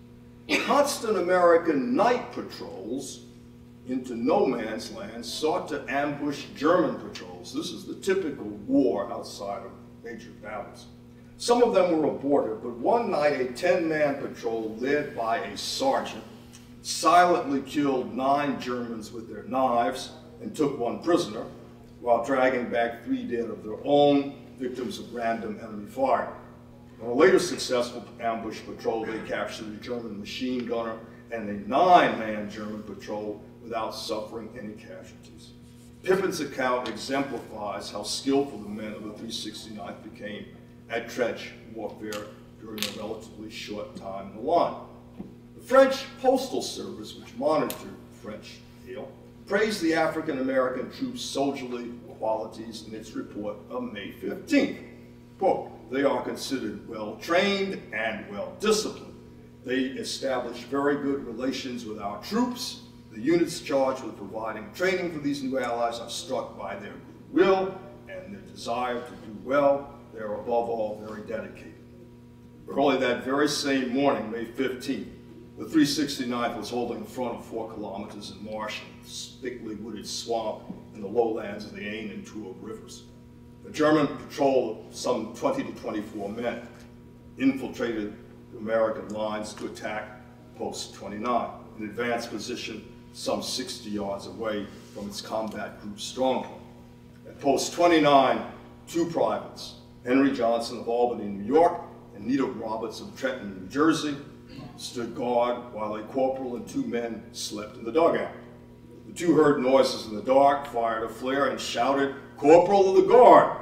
Constant American night patrols into no man's land sought to ambush German patrols. This is the typical war outside of major battles. Some of them were abortive, but one night a 10-man patrol led by a sergeant silently killed 9 Germans with their knives and took 1 prisoner, while dragging back 3 dead of their own, victims of random enemy fire. On a later successful ambush patrol, they captured a German machine gunner and a 9-man German patrol without suffering any casualties. Pippin's account exemplifies how skillful the men of the 369th became at trench warfare during a relatively short time in the line. The French Postal Service, which monitored French mail, praised the African-American troops' soldierly qualities in its report of May 15th. Quote, "They are considered well-trained and well-disciplined. They establish very good relations with our troops. The units charged with providing training for these new allies are struck by their goodwill and their desire to do well. They are above all very dedicated." Early that very same morning, May 15th, the 369th was holding a front of 4 kilometers in marsh and thickly wooded swamp in the lowlands of the Ain and Tuo rivers. A German patrol of some 20 to 24 men infiltrated the American lines to attack Post 29, an advanced position some 60 yards away from its combat group stronghold. At Post 29, 2 privates, Henry Johnson of Albany, New York, and Nita Roberts of Trenton, New Jersey, stood guard while a corporal and 2 men slept in the dugout. The 2 heard noises in the dark, fired a flare, and shouted, "Corporal of the guard!"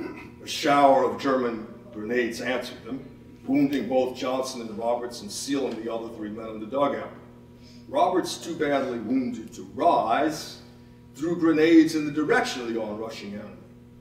A shower of German grenades answered them, wounding both Johnson and Roberts and sealing the other 3 men in the dugout. Roberts, too badly wounded to rise, threw grenades in the direction of the onrushing enemy.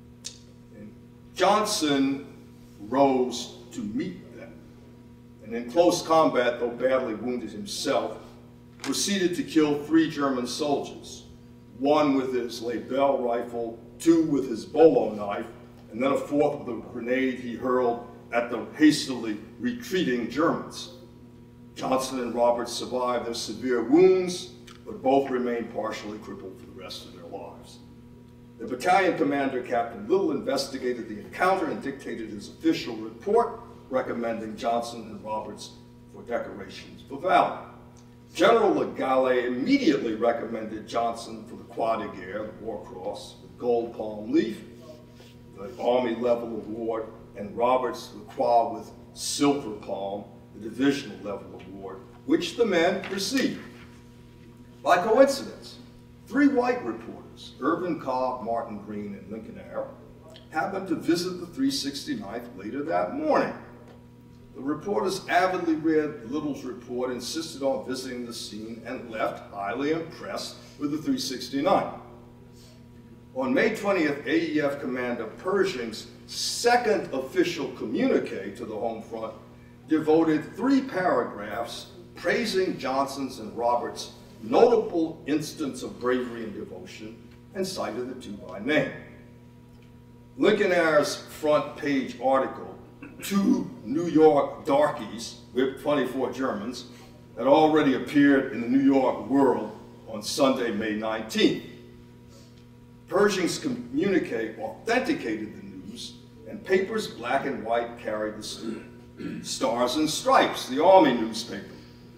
And Johnson rose to meet them. And in close combat, though badly wounded himself, proceeded to kill 3 German soldiers, 1 with his Lebel rifle, 2 with his bolo knife, and then a 4th with a grenade he hurled at the hastily retreating Germans. Johnson and Roberts survived their severe wounds, but both remained partially crippled for the rest of their lives. The battalion commander, Captain Little, investigated the encounter and dictated his official report, recommending Johnson and Roberts for decorations for valor. General Legale immediately recommended Johnson for the Croix de Guerre, the War Cross, with gold palm leaf, the Army level award, and Roberts the Croix with silver palm, the divisional level award, which the men received. By coincidence, 3 white reporters, Irvin Cobb, Martin Green, and Lincoln Eyre, happened to visit the 369th later that morning. The reporters avidly read Little's report, insisted on visiting the scene, and left highly impressed with the 369th. On May 20th, AEF Commander Pershing's second official communique to the home front devoted 3 paragraphs praising Johnson's and Roberts' notable instance of bravery and devotion, and cited the 2 by name. Lincoln Eyre's front page article, 2 New York darkies with 24 Germans, had already appeared in the New York World on Sunday, May 19th. Pershing's communique authenticated the news, and papers black and white carried the story. Stars and Stripes, the Army newspaper,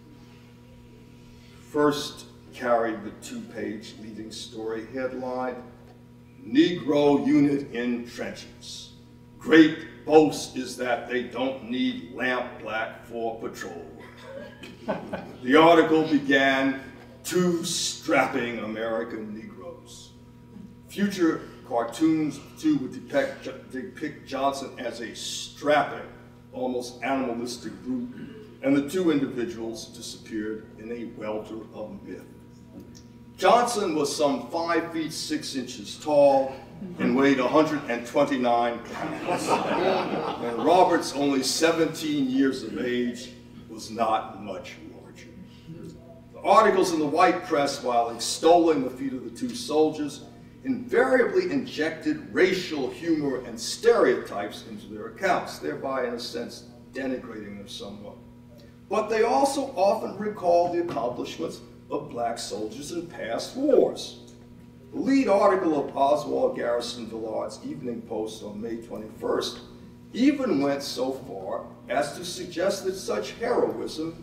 first carried the 2-page leading story headline, Negro Unit in Trenches. Great boast is that they don't need lampblack for patrol. The article began, 2 strapping American Negroes. Future cartoons, too, would depict Johnson as a strapping, almost animalistic brute, and the 2 individuals disappeared in a welter of myth. Johnson was some 5 feet 6 inches tall and weighed 129 pounds. And Roberts, only 17 years of age, was not much larger. The articles in the white press, while extolling the feat of the 2 soldiers, invariably injected racial humor and stereotypes into their accounts, thereby, in a sense, denigrating them somewhat. But they also often recalled the accomplishments of black soldiers in past wars. The lead article of Oswald Garrison Villard's Evening Post on May 21st even went so far as to suggest that such heroism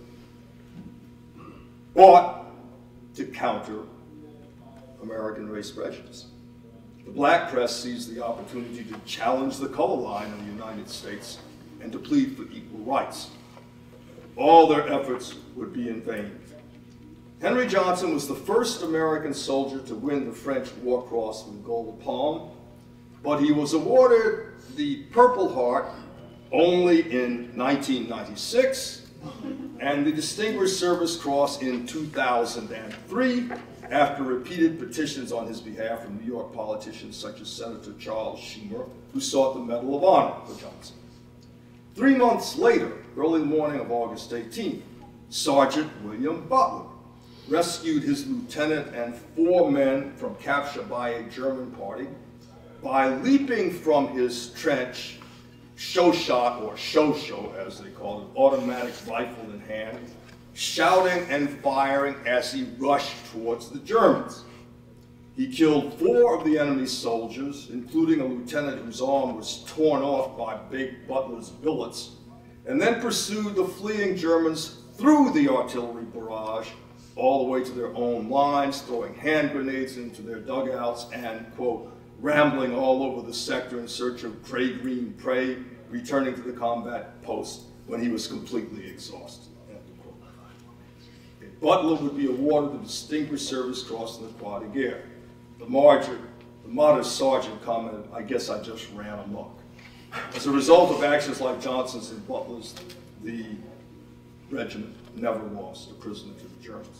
ought to counter American race prejudice. The black press seized the opportunity to challenge the color line in the United States and to plead for equal rights. All their efforts would be in vain. Henry Johnson was the first American soldier to win the French War Cross with gold palm, but he was awarded the Purple Heart only in 1996 and the Distinguished Service Cross in 2003 after repeated petitions on his behalf from New York politicians such as Senator Charles Schumer, who sought the Medal of Honor for Johnson. 3 months later, early morning of August 18th, Sergeant William Butler rescued his lieutenant and 4 men from capture by a German party by leaping from his trench, show-shot, or show-show as they call it, automatic rifle in hand, shouting and firing as he rushed towards the Germans. He killed 4 of the enemy's soldiers, including a lieutenant whose arm was torn off by Big Butler's bullets, and then pursued the fleeing Germans through the artillery barrage all the way to their own lines, throwing hand grenades into their dugouts and, quote, rambling all over the sector in search of gray green prey, returning to the combat post when he was completely exhausted. Butler would be awarded the Distinguished Service Cross in the Croix de Guerre. The modest sergeant commented, "I guess I just ran amok." As a result of actions like Johnson's and Butler's, the regiment never lost a prisoner to the Germans.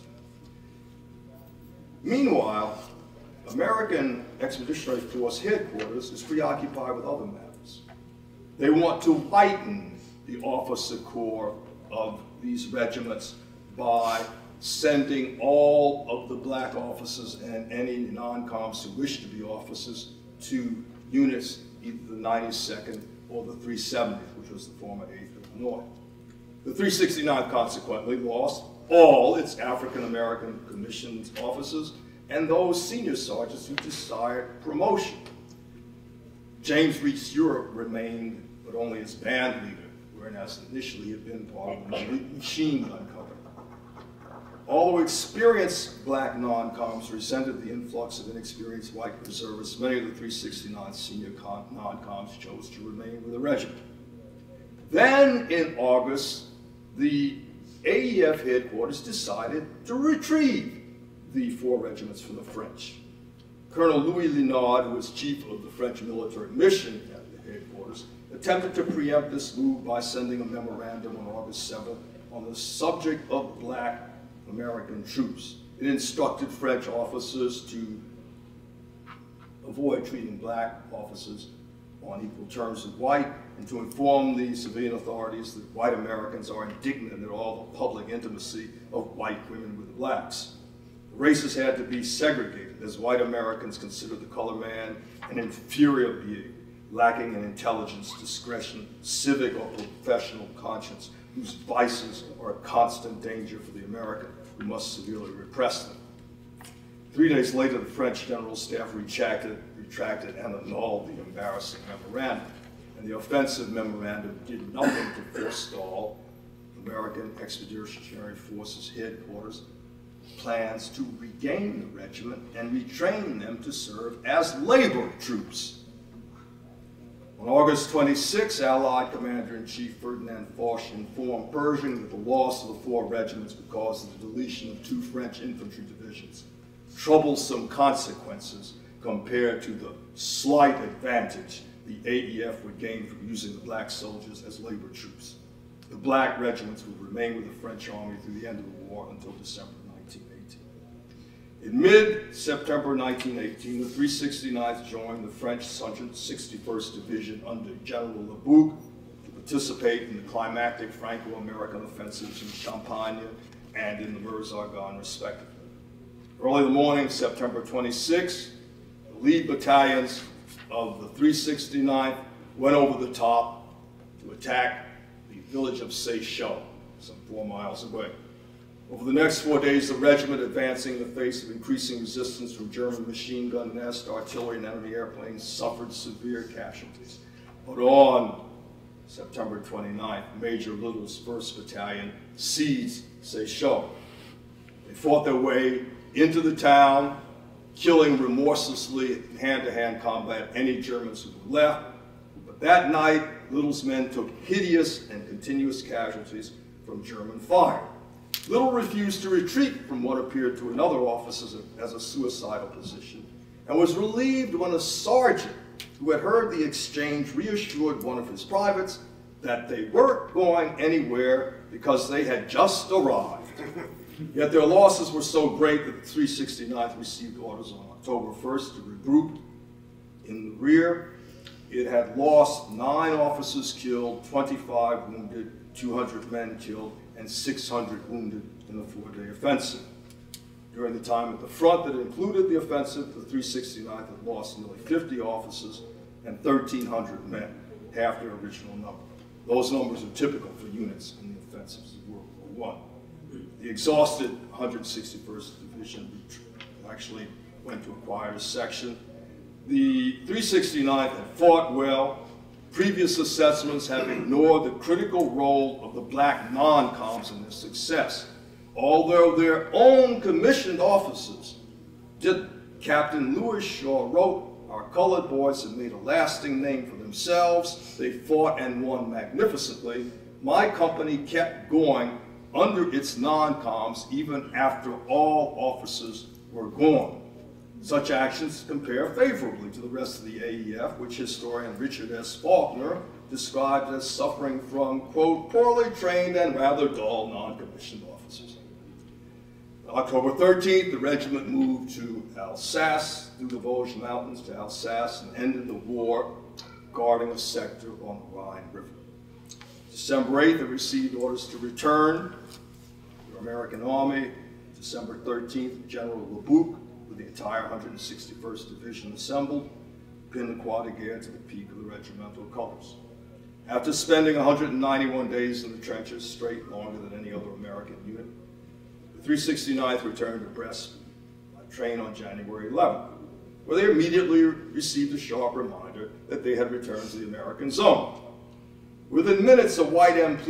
Meanwhile, American Expeditionary Force headquarters is preoccupied with other matters. They want to lighten the officer corps of these regiments by sending all of the black officers and any non-coms who wish to be officers to units, either the 92nd or the 370th, which was the former 8th Illinois. The 369th consequently lost all its African-American commissioned officers and those senior sergeants who desired promotion. James Reese Europe remained, but only as band leader, whereas initially he had been part of the machine gun company. Although experienced black non-coms resented the influx of inexperienced white reservists, many of the 369 senior non-coms chose to remain with the regiment. Then in August, the AEF headquarters decided to retrieve the 4 regiments from the French. Colonel Louis Linard, who was chief of the French military mission at the headquarters, attempted to preempt this move by sending a memorandum on August 7th on the subject of black American troops. It instructed French officers to avoid treating black officers on equal terms with white, and to inform the civilian authorities that white Americans are indignant at all the public intimacy of white women with blacks. The races had to be segregated, as white Americans considered the colored man an inferior being, lacking in intelligence, discretion, civic or professional conscience, whose vices are a constant danger for the American, who must severely repress them. 3 days later, the French General Staff retracted and annulled the embarrassing memorandum. And the offensive memorandum did nothing to forestall American Expeditionary Forces headquarters plans to regain the regiment and retrain them to serve as labor troops. On August 26, Allied Commander-in-Chief Ferdinand Foch informed Pershing that the loss of the 4 regiments would cause the deletion of 2 French infantry divisions. Troublesome consequences compared to the slight advantage the AEF would gain from using the black soldiers as labor troops. The black regiments would remain with the French army through the end of the war until December 1918. In mid-September 1918, the 369th joined the French 161st Division under General Lebouc to participate in the climactic Franco-American offensives in Champagne and in the Meuse-Argonne, respectively. Early in the morning, September 26, the lead battalions of the 369th went over the top to attack the village of Seychelles, some 4 miles away. Over the next 4 days, the regiment, advancing in the face of increasing resistance from German machine gun nests, artillery, and enemy airplanes, suffered severe casualties. But on September 29th, Major Little's 1st Battalion seized Seychelles. They fought their way into the town, killing remorselessly in hand-to-hand combat any Germans who were left. But that night, Little's men took hideous and continuous casualties from German fire. Little refused to retreat from what appeared to another officer as a suicidal position, and was relieved when a sergeant who had heard the exchange reassured one of his privates that they weren't going anywhere because they had just arrived. Yet their losses were so great that the 369th received orders on October 1st to regroup. In the rear, it had lost 9 officers killed, 25 wounded, 200 men killed, and 600 wounded in the 4-day offensive. During the time at the front that included the offensive, the 369th had lost nearly 50 officers and 1,300 men, half their original number. Those numbers are typical for units in the offensives of World War I. The exhausted 161st Division actually went to a quieter section. The 369th had fought well. Previous assessments have ignored the critical role of the black non-coms in their success. Although their own commissioned officers did. Captain Lewis Shaw wrote, "Our colored boys have made a lasting name for themselves. They fought and won magnificently. My company kept going under its non-coms even after all officers were gone." Such actions compare favorably to the rest of the AEF, which historian Richard S. Faulkner described as suffering from, quote, poorly trained and rather dull non-commissioned officers. On October 13th, the regiment moved to Alsace, through the Vosges Mountains to Alsace, and ended the war guarding a sector on the Rhine River. December 8th, they received orders to return. The American Army December 13th, General LeBouc, with the entire 161st Division assembled, pinned the Croix de Guerre to the peak of the regimental colors. After spending 191 days in the trenches, straight, longer than any other American unit, the 369th returned to Brest by train on January 11th, where they immediately received a sharp reminder that they had returned to the American zone. Within minutes, a white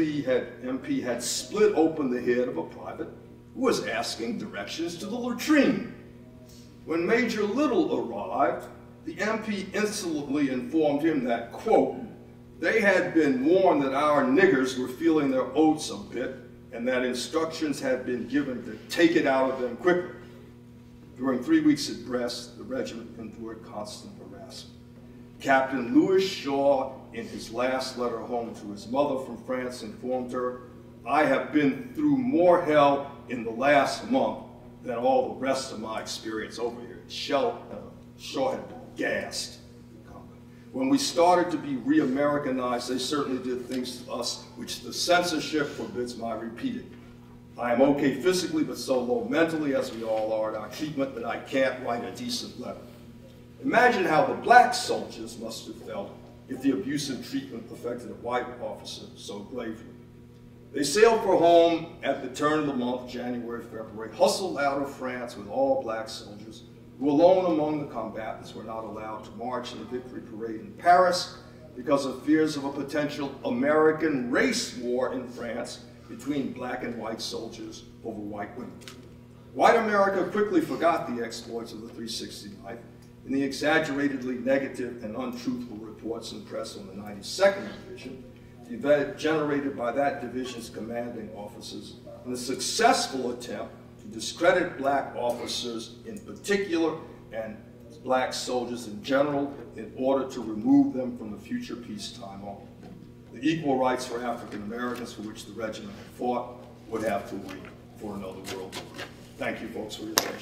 MP had split open the head of a private who was asking directions to the latrine. When Major Little arrived, the MP insolently informed him that, quote, they had been warned that our niggers were feeling their oats a bit and that instructions had been given to take it out of them quickly. During 3 weeks at Brest, the regiment endured constant harassment. Captain Louis Shaw, in his last letter home to his mother from France, informed her, I have been through more hell in the last month than all the rest of my experience over here. Shaw had been gassed. When we started to be re-Americanized, they certainly did things to us which the censorship forbids my repeating. I am okay physically, but so low mentally, as we all are in our treatment, that I can't write a decent letter. Imagine how the black soldiers must have felt if the abusive treatment affected a white officer so gravely. They sailed for home at the turn of the month, January, February, hustled out of France with all black soldiers, who alone among the combatants were not allowed to march in the victory parade in Paris because of fears of a potential American race war in France between black and white soldiers over white women. White America quickly forgot the exploits of the 369th in the exaggeratedly negative and untruthful reports in the press on the 92nd Division, the event generated by that division's commanding officers, in a successful attempt to discredit black officers in particular and black soldiers in general in order to remove them from the future peacetime army. The equal rights for African Americans for which the regiment had fought would have to wait for another world war. Thank you folks for your attention.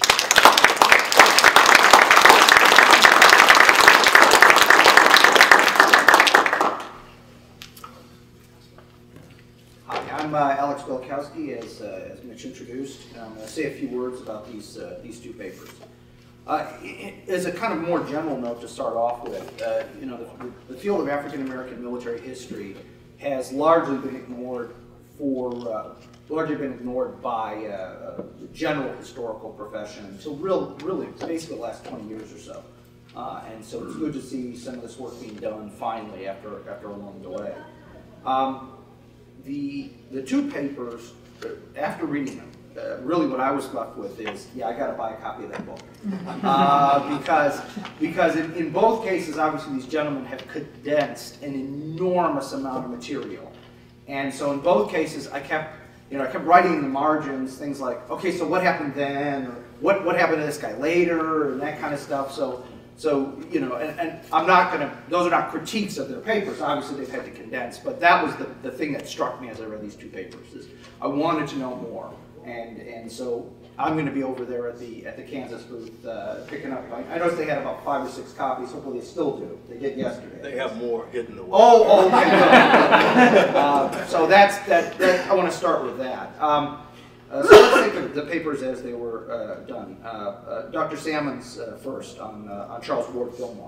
Hi, I'm Alex Belkowski, as Mitch introduced. I'm going to say a few words about these two papers. As a kind of more general note to start off with, the field of African American military history has largely been ignored by the general historical profession until really basically the last 20 years or so. And so it's good to see some of this work being done finally after a long delay. The two papers, after reading them, really what I was left with is, yeah, I got to buy a copy of that book. Because in both cases, obviously, these gentlemen have condensed an enormous amount of material. And so in both cases, I kept writing in the margins things like, okay, so what happened then? Or what happened to this guy later? And that kind of stuff. So and I'm not going to, those are not critiques of their papers. Obviously, they've had to condense. But that was the thing that struck me as I read these two papers, is I wanted to know more. And so I'm going to be over there at the Kansas booth picking up. I noticed they had about 5 or 6 copies. Hopefully they still do. They did yesterday. They have more hidden away. Oh, okay. So that's that. I want to start with that. So let's take the papers as they were done. Dr. Salmon's first on Charles Ward Fillmore.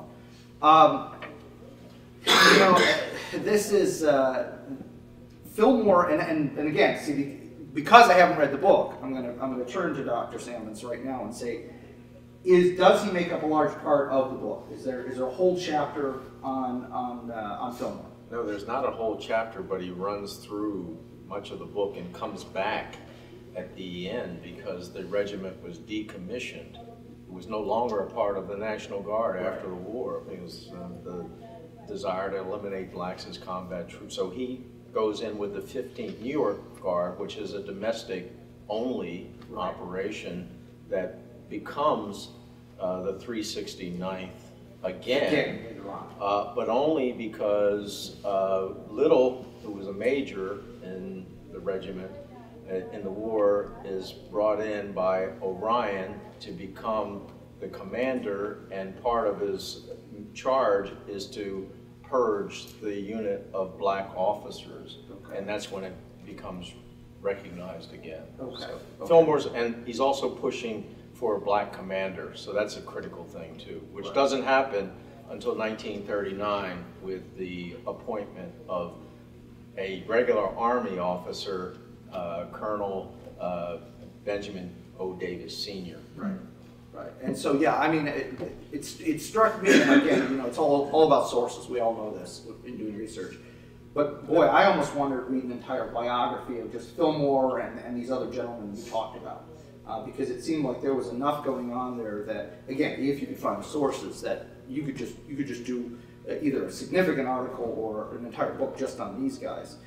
This is Fillmore, and again, see, because I haven't read the book, I'm gonna turn to Dr. Salmon's right now and say, does he make up a large part of the book? Is there a whole chapter on Fillmore? No, there's not a whole chapter, but he runs through much of the book and comes back at the end because the regiment was decommissioned. It was no longer a part of the National Guard after the war. It was the desire to eliminate blacks as combat troops. So he goes in with the 15th New York Guard, which is a domestic-only operation that becomes the 369th again later on. but only because Little, who was a major in the regiment in the war, is brought in by O'Brien to become the commander, and part of his charge is to purge the unit of black officers, and that's when it becomes recognized again. Okay. So, Okay. Fillmore's, and he's also pushing for a black commander, so that's a critical thing too, which Right. doesn't happen until 1939 with the appointment of a regular Army officer, Colonel Benjamin O. Davis Sr. Right. Right. And so, yeah, I mean, it struck me, and again, you know, it's all about sources. We all know this in doing research. But boy, I almost wanted to read an entire biography of just Fillmore and these other gentlemen you talked about, because it seemed like there was enough going on there that, again, if you could find sources, that you could just do either a significant article or an entire book just on these guys.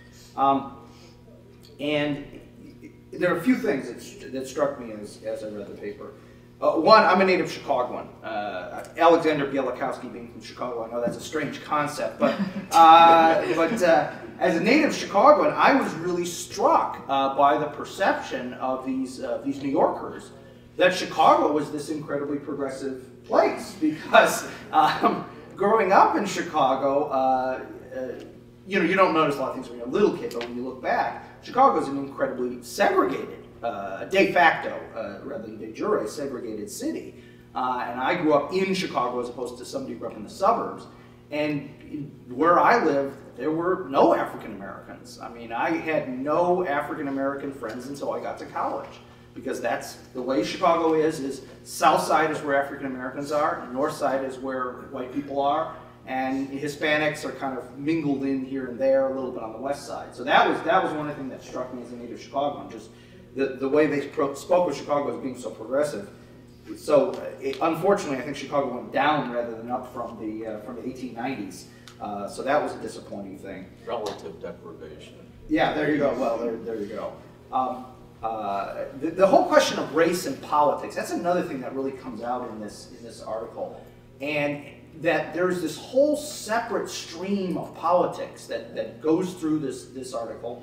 And there are a few things that struck me as I read the paper. One, I'm a native Chicagoan. Alexander Bielikowski being from Chicago, I know that's a strange concept, but as a native Chicagoan, I was really struck by the perception of these New Yorkers that Chicago was this incredibly progressive place, because growing up in Chicago, you know, you don't notice a lot of things when you're a little kid, but when you look back, Chicago is an incredibly segregated, de facto, rather than de jure, segregated city. And I grew up in Chicago as opposed to somebody who grew up in the suburbs. And where I lived, there were no African Americans. I mean, I had no African American friends until I got to college, because that's the way Chicago is South Side is where African Americans are, North Side is where white people are, and Hispanics are kind of mingled in here and there, a little bit on the West Side. So that was one of the things that struck me as a native Chicagoan, just the way they spoke of Chicago as being so progressive. So unfortunately, I think Chicago went down rather than up from the 1890s. So that was a disappointing thing. Relative deprivation. Yeah, there you go. Well, there you go. The whole question of race and politics, that's another thing that really comes out in this article. And that there's this whole separate stream of politics that goes through this article,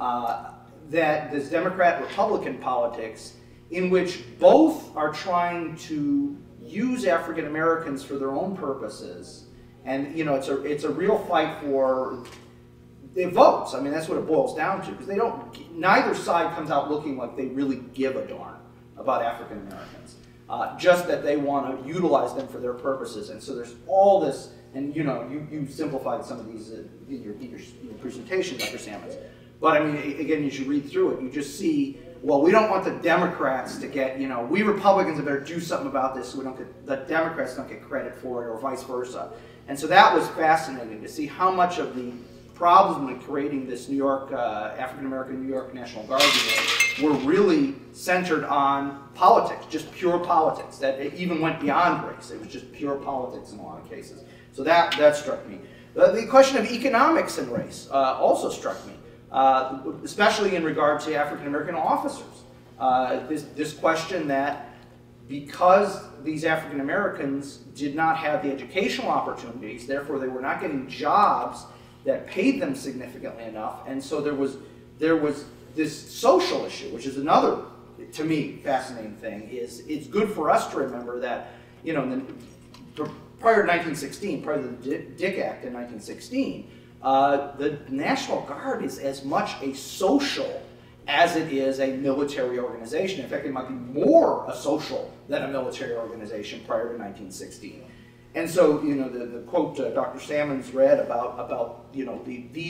that this Democrat-Republican politics, in which both are trying to use African Americans for their own purposes. And you know, it's a real fight for their votes. I mean, that's what it boils down to, because neither side comes out looking like they really give a darn about African Americans. Just that they want to utilize them for their purposes. And so there's all this, and you know, you simplified some of these in your presentation, Dr. Sammons. But I mean, again, as you read through it, you just see, well, we don't want the Democrats to get, you know, we Republicans had better do something about this so the Democrats don't get credit for it, or vice versa. And so that was fascinating to see how much of the problems in creating this New York, African-American New York National Guard were really centered on politics, just pure politics. That it even went beyond race. It was just pure politics in a lot of cases. So that struck me. The question of economics and race also struck me, especially in regard to African-American officers. This question that because these African Americans did not have the educational opportunities, therefore they were not getting jobs that paid them significantly enough, and so there was this social issue, which is another, to me, fascinating thing. It's good for us to remember that, you know, prior to 1916, prior to the Dick Act in 1916, the National Guard is as much a social as it is a military organization. In fact, it might be more a social than a military organization prior to 1916. And so, you know, the quote Dr. Sammons read about you know,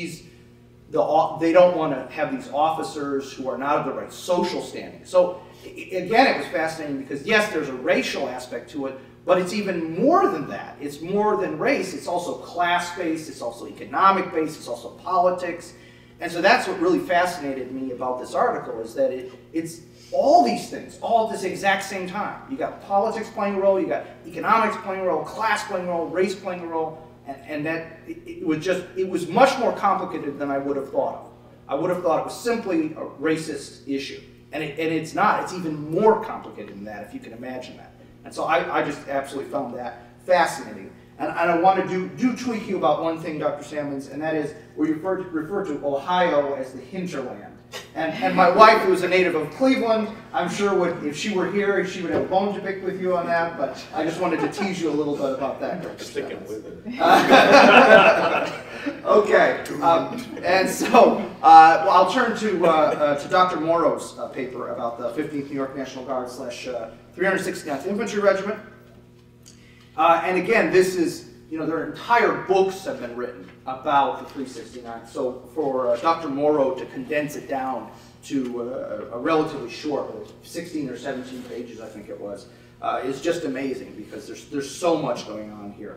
they don't want to have these officers who are not of the right social standing. So again, it was fascinating because yes, there's a racial aspect to it, but it's even more than that. It's more than race. It's also class-based. It's also economic-based. It's also politics. And so that's what really fascinated me about this article, is that it's all these things, all at this exact same time. You got politics playing a role, you got economics playing a role, class playing a role, race playing a role, and that it was much more complicated than I would have thought of. I would have thought it was simply a racist issue, and it's not. It's even more complicated than that, if you can imagine that. And so I just absolutely found that fascinating. And I want to do tweak you about one thing, Dr. Sammons, and that is we refer to Ohio as the hinterland. And my wife, who is a native of Cleveland, I'm sure if she were here, she would have a bone to pick with you on that, but I just wanted to tease you a little bit about that, Dr. Sticking Sammons. with it. Okay, and so well, I'll turn to Dr. Morrow's paper about the 15th New York National Guard / 369th Infantry Regiment. And again, this is, there are entire books have been written about the 369th. So for Dr. Morrow to condense it down to a relatively short, 16 or 17 pages, I think it was, is just amazing because there's so much going on here.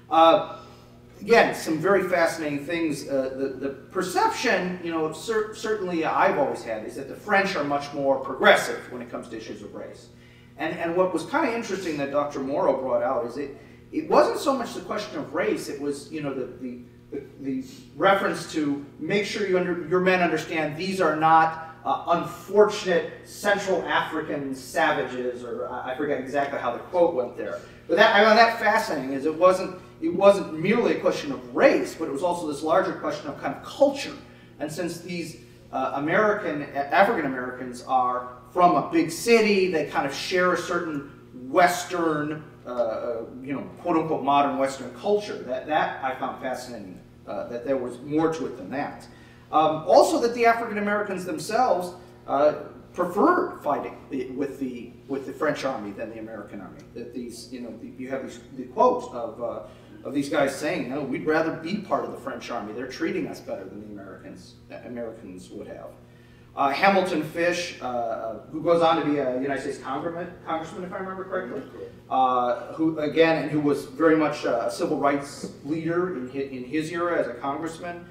Again, some very fascinating things. The perception, certainly I've always had, is that the French are much more progressive when it comes to issues of race. And what was kind of interesting that Dr. Morrow brought out is it wasn't so much the question of race, it was, the reference to make sure your men understand these are not unfortunate Central African savages, or I forget exactly how the quote went there. But I found that fascinating, is it wasn't merely a question of race, but it was also this larger question of kind of culture. And since these African Americans are from a big city, they kind of share a certain Western, quote unquote modern Western culture. That I found fascinating, that there was more to it than that. Also that the African Americans themselves preferred fighting with the French army than the American army. That these, you have the quotes of these guys saying, no, we'd rather be part of the French army. They're treating us better than the Americans would have. Hamilton Fish, who goes on to be a United States congressman, if I remember correctly, who was very much a civil rights leader in his era as a congressman,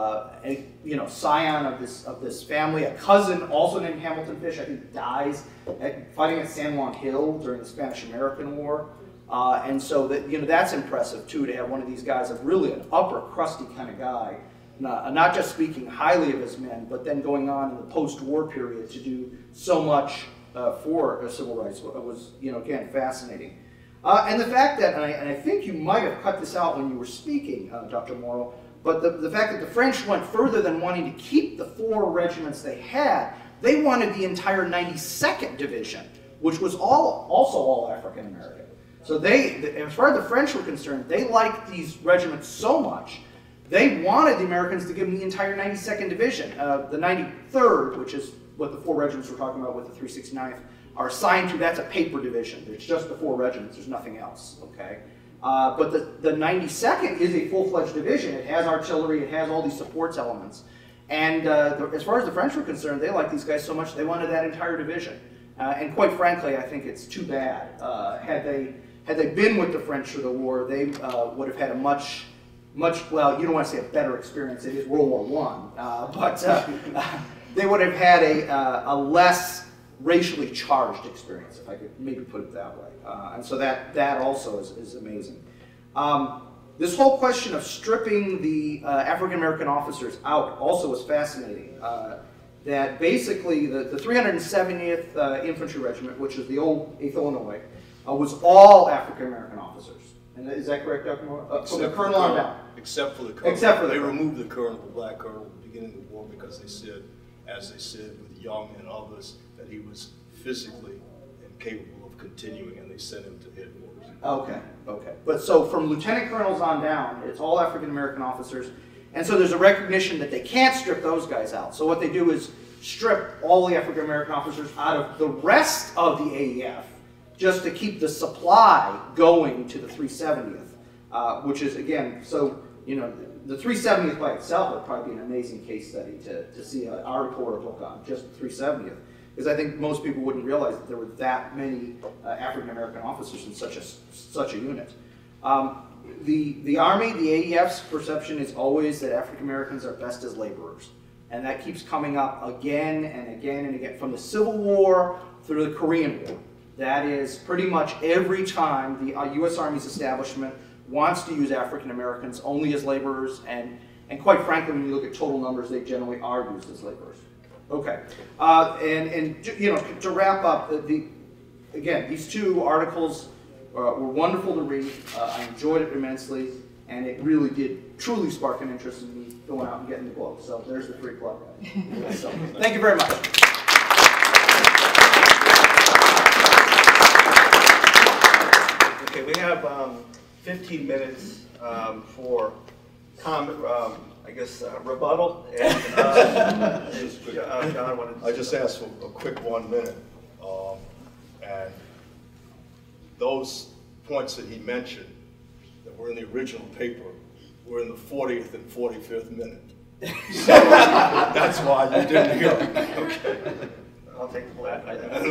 scion of this family. A cousin, also named Hamilton Fish, I think dies fighting at San Juan Hill during the Spanish-American War. And so that's impressive too, to have one of these guys, of really an upper crusty kind of guy, not just speaking highly of his men, but then going on in the post-war period to do so much for civil rights was, again, fascinating. And the fact that, and I think you might have cut this out when you were speaking, Dr. Morrow, but the fact that the French went further than wanting to keep the 4 regiments they had. They wanted the entire 92nd Division, which was also all African American. So as far as the French were concerned, they liked these regiments so much, they wanted the Americans to give them the entire 92nd Division. The 93rd, which is what the 4 regiments we're talking about with the 369th, are assigned to. That's a paper division. It's just the 4 regiments. There's nothing else, okay? But the 92nd is a full-fledged division. It has artillery. It has all these supports elements. And as far as the French were concerned, they liked these guys so much they wanted that entire division. And quite frankly, I think it's too bad. Had they been with the French for the war, they would have had a much, well, you don't want to say a better experience. It is World War I, but they would have had a less racially charged experience, if I could maybe put it that way. And so that also is amazing. This whole question of stripping the African American officers out also was fascinating. That basically the 370th Infantry Regiment, which is the old 8th Illinois, was all African American officers. And is that correct, Dr. Moore? From the colonel on down. Except for the colonel. Except for the they colonel. removed the colonel, the black colonel, at the beginning of the war because they said, as they said with Young and others, that he was physically incapable of continuing, and they sent him to headquarters. Okay. But so from lieutenant colonels on down, it's all African American officers. And so there's a recognition that they can't strip those guys out. So what they do is strip all the African American officers out of the rest of the AEF, just to keep the supply going to the 370th, which is, again, so, the 370th by itself would probably be an amazing case study to see an article or a book on, just the 370th. Because I think most people wouldn't realize that there were that many African American officers in such a unit. The Army, the AEF's perception is always that African Americans are best as laborers. And that keeps coming up again and again and again, from the Civil War through the Korean War. That is pretty much every time the U.S. Army's establishment wants to use African Americans only as laborers, and quite frankly, when you look at total numbers, they generally are used as laborers. Okay, to wrap up, again, these 2 articles were wonderful to read. I enjoyed it immensely, and it really did truly spark an interest in me going out and getting the book. So there's the free plug. So, thank you very much. Okay, we have 15 minutes for rebuttal. And, John wanted to I just asked for a quick 1 minute. And those points that he mentioned that were in the original paper were in the 40th and 45th minute. So that's why you didn't hear them. Okay. I'll take the blame.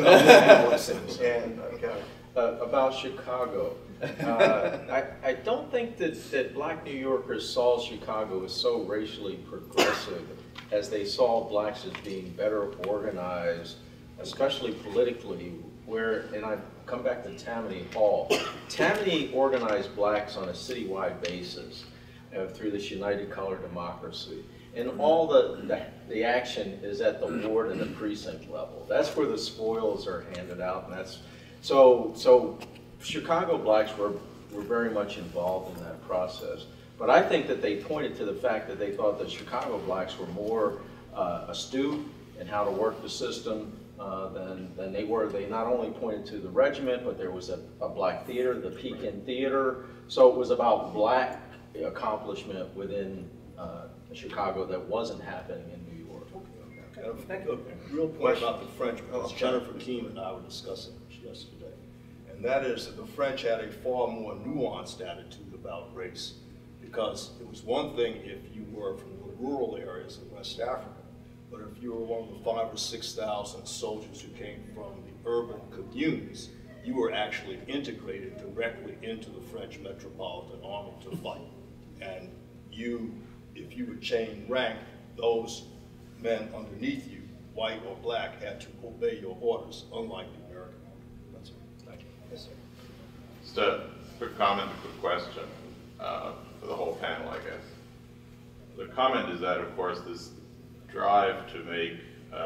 And, okay. About Chicago, I don't think that black New Yorkers saw Chicago as so racially progressive as they saw blacks as being better organized, especially politically, and I come back to Tammany Hall. Tammany organized blacks on a citywide basis through this United Color Democracy. And all the action is at the ward and the precinct level. That's where the spoils are handed out, and that's so Chicago blacks were very much involved in that process. But I think that they pointed to the fact that they thought that Chicago blacks were more astute in how to work the system than they were. They not only pointed to the regiment, but there was a black theater, the Pekin Theater. So it was about black accomplishment within Chicago that wasn't happening in New York. A real point about the French, because Jennifer Keene and I were discussing this yesterday, and that is that the French had a far more nuanced attitude about race, because it was one thing if you were from the rural areas of West Africa, but if you were one of the 5,000 or 6,000 soldiers who came from the urban communes, you were actually integrated directly into the French Metropolitan Army to fight. And if you would chain rank, those men underneath you, white or black, had to obey your orders, unlike the American army. That's it. Thank you. Yes, sir. Just a quick comment, a quick question for the whole panel, I guess. The comment is that, of course, this drive to make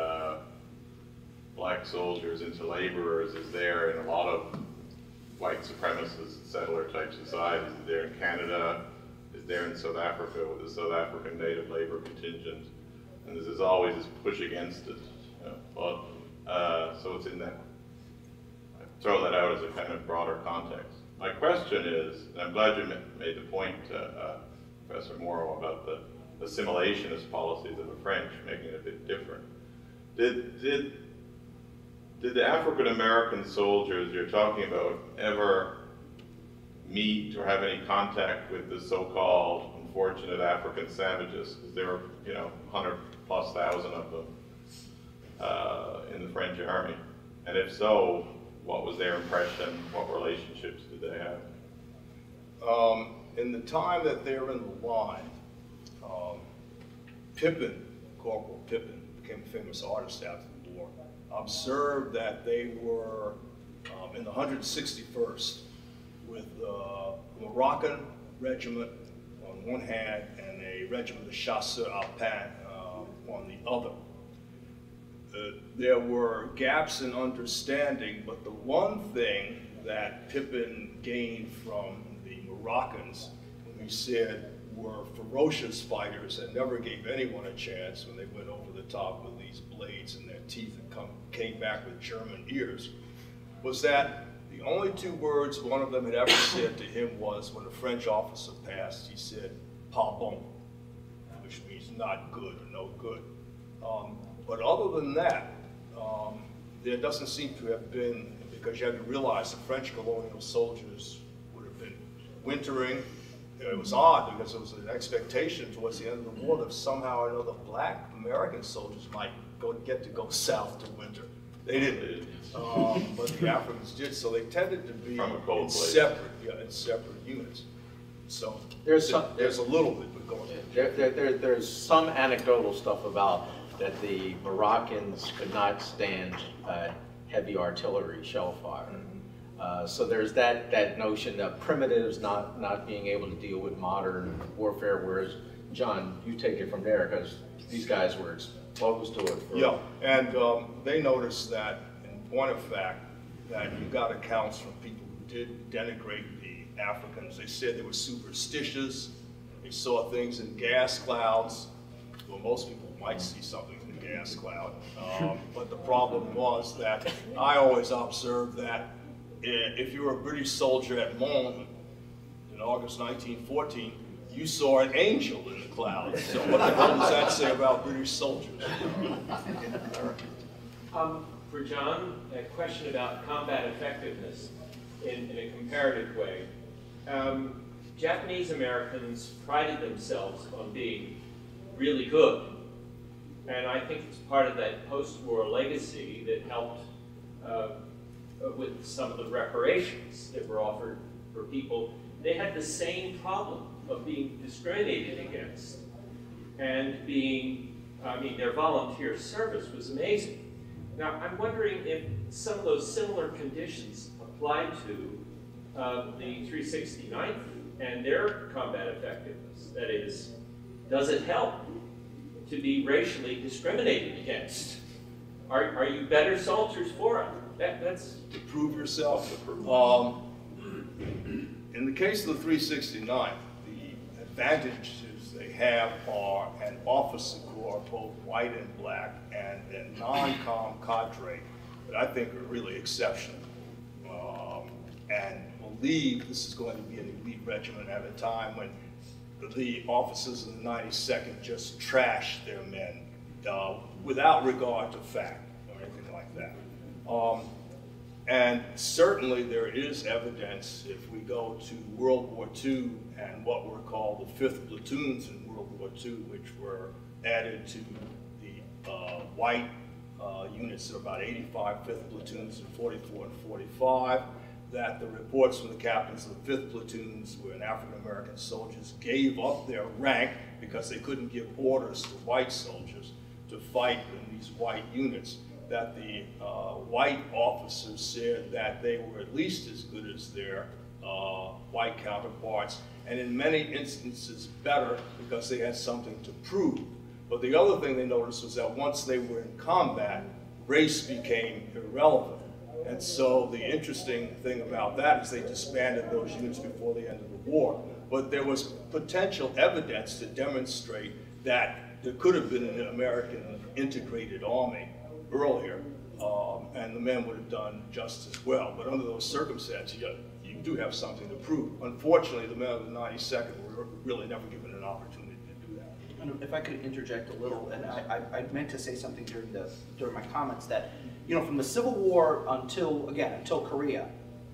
black soldiers into laborers is there in a lot of white supremacist settler-type societies. Is there in Canada, is there in South Africa with the South African native labor contingent, and this is always this push against it. So it's in that. I throw that out as a kind of broader context. My question is, and I'm glad you made the point, Professor Morrow, about the assimilationist policies of the French, making it a bit different. Did the African American soldiers you're talking about ever meet or have any contact with the so-called unfortunate African savages? Because there were, 100,000+ of them in the French army. And if so, what was their impression? What relationships did they have? In the time that they were in the line, Corporal Pippin, became a famous artist after the war, observed that they were in the 161st with a Moroccan regiment on one hand and a regiment of chasseurs alpins on the other. There were gaps in understanding, but the one thing that Pippin gained from the Moroccans, when he said were ferocious fighters and never gave anyone a chance when they went over the top with these blades in their teeth and came back with German ears, was that the only two words one of them had ever said to him was, when a French officer passed, he said, "Pas bon," which means not good or no good. But other than that, there doesn't seem to have been, because you have to realize the French colonial soldiers would have been wintering. It was odd because there was an expectation towards the end of the war that somehow or another black American soldiers might get to go south to winter. They didn't, but the Africans did. So they tended to be in separate units. So there's a little bit but going on. There's some anecdotal stuff about that the Moroccans could not stand heavy artillery shell fire. So there's that notion that primitives not being able to deal with modern warfare, whereas, John, you take it from there because these guys were exposed to it. Yeah, and they noticed that, in point of fact, that you got accounts from people who did denigrate the Africans. They said they were superstitious. They saw things in gas clouds. Well, most people might see something in a gas cloud. But the problem was that I always observed that if you were a British soldier at Mons in August 1914, you saw an angel in the clouds. So what the hell does that say about British soldiers? For John, a question about combat effectiveness in a comparative way. Japanese Americans prided themselves on being really good. And I think it's part of that post-war legacy that helped with some of the reparations that were offered for people. They had the same problem of being discriminated against and being, their volunteer service was amazing. Now, I'm wondering if some of those similar conditions apply to the 369th and their combat effectiveness. That is, does it help to be racially discriminated against? Are you better soldiers for it? That's To prove yourself. In the case of the 369th, the advantages they have are an officer corps, both white and black, and a non-com cadre that I think are really exceptional. And believe this is going to be an elite regiment at a time when the officers in the 92nd just trashed their men without regard to fact or anything like that. And certainly there is evidence, if we go to World War II and what were called the 5th platoons in World War II, which were added to the white units of about 85 5th platoons in 44 and 45, that the reports from the captains of the 5th platoons when African-American soldiers gave up their rank because they couldn't give orders to white soldiers to fight in these white units, that the white officers said that they were at least as good as their white counterparts, and in many instances better because they had something to prove. But the other thing they noticed was that once they were in combat, race became irrelevant. And so the interesting thing about that is they disbanded those units before the end of the war. But there was potential evidence to demonstrate that there could have been an American integrated army earlier, and the men would have done just as well. But under those circumstances, you do have something to prove. Unfortunately, the men of the 92nd were really never given an opportunity to do that. And if I could interject a little, and I meant to say something during my comments that, from the Civil War until Korea,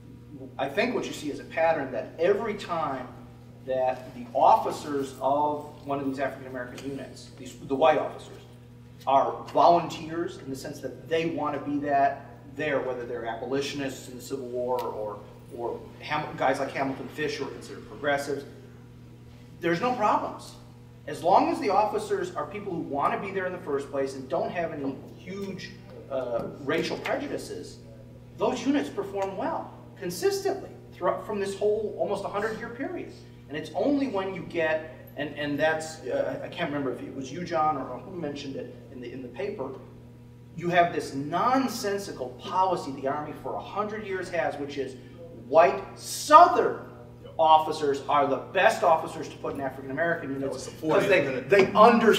I think what you see is a pattern that every time that the officers of one of these African-American units, the white officers, are volunteers in the sense that they want to be there, whether they're abolitionists in the Civil War or guys like Hamilton Fish who are considered progressives, there's no problems. As long as the officers are people who want to be there in the first place and don't have any huge racial prejudices, those units perform well, consistently, from this whole almost 100-year period. And it's only when you get, and that's, I can't remember if it was you, John, or who mentioned it in the paper, you have this nonsensical policy the Army for 100 years has, which is white Southern officers are the best officers to put in African-American units because they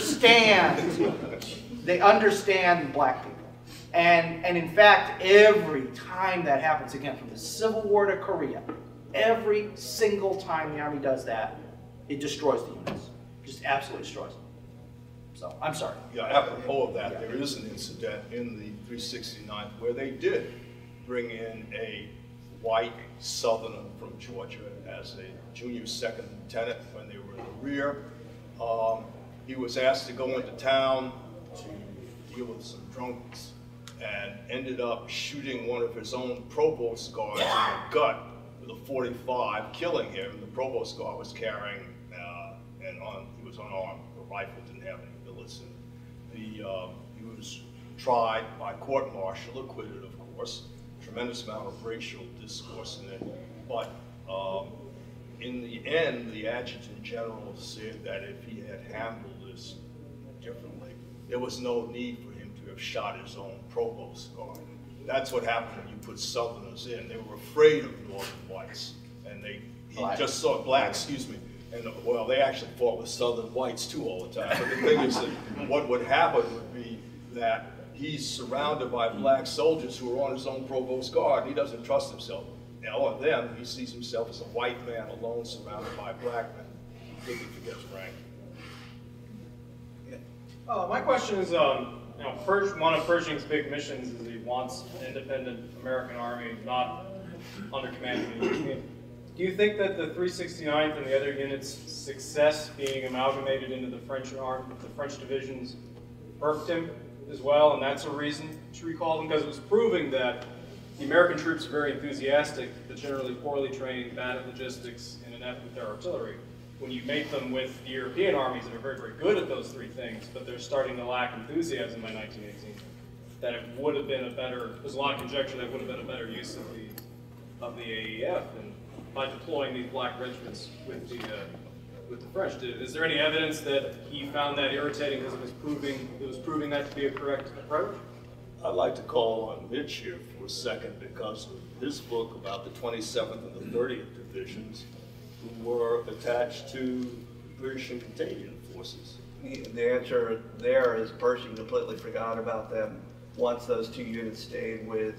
understand black people. And in fact, every time that happens, again, from the Civil War to Korea, every single time the Army does that, it destroys the units. Just absolutely destroys them. So, I'm sorry. Yeah, apropos of that, there is an incident in the 369th where they did bring in a white Southerner from Georgia as a junior second lieutenant when they were in the rear. He was asked to go into town to deal with some drunks and ended up shooting one of his own provost guards in the gut with a .45, killing him. The provost guard was carrying, he was unarmed. The rifle didn't have any bullets in it. He was tried by court-martial, acquitted, of course. Tremendous amount of racial discourse in it. But in the end, the adjutant general said that if he had handled this differently, there was no need for him to have shot his own provost guard. That's what happened when you put Southerners in. They were afraid of Northern whites, and he just saw blacks, excuse me. And well, they actually fought with Southern whites too all the time. But the thing is that what would happen would be that he's surrounded by black soldiers who are on his own provost guard. He doesn't trust himself. Now, on them, he sees himself as a white man alone surrounded by black men. looking for guest rank. My question is, one of Pershing's big missions is he wants an independent American army, not under command of the Union. Do you think that the 369th and the other units' success being amalgamated into the French divisions irked him as well, and that's a reason to recall them? Because it was proving that the American troops are very enthusiastic, but generally poorly trained, bad at logistics, and inept with their artillery. When you make them with the European armies that are very, very good at those three things, but they're starting to lack enthusiasm by 1918, that it would have been a better, there's a lot of conjecture that it would have been a better use of the AEF and by deploying these black regiments with the French. Is there any evidence that he found that irritating because it was proving that to be a correct approach? I'd like to call on Mitch here for a second because of his book about the 27th and the 30th divisions who were attached to British and Canadian forces. The answer there is Pershing completely forgot about them once those two units stayed with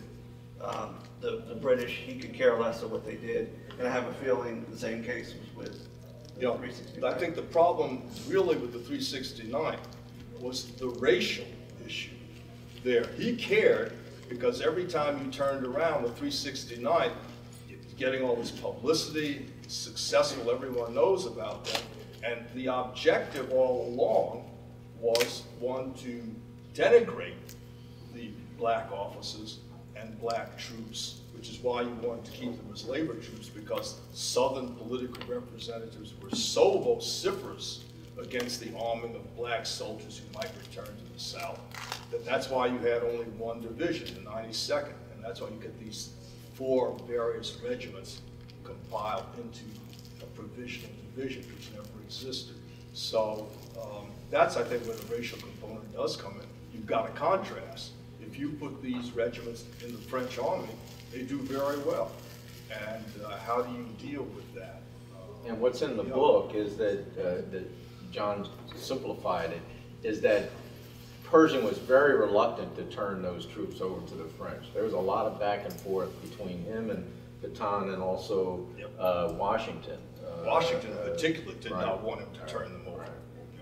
the British. He could care less of what they did, and I have a feeling the same case was with the 369. I think the problem really with the 369 was the racial issue there. He cared because every time you turned around, the 369 getting all this publicity, successful, everyone knows about them, and the objective all along was one to denigrate the black officers and black troops, which is why you wanted to keep them as labor troops, because Southern political representatives were so vociferous against the arming of black soldiers who might return to the South, that's why you had only one division, the 92nd, and that's why you get these 4 various regiments compiled into a provisional division, which never existed. So that's, I think, where the racial component does come in. You've got a contrast. If you put these regiments in the French army, they do very well. And how do you deal with that? And what's in the book is that John simplified it, is that Pershing was very reluctant to turn those troops over to the French. There was a lot of back and forth between him and Pétain and also Washington. Washington in particular did not want him to turn them over. Right.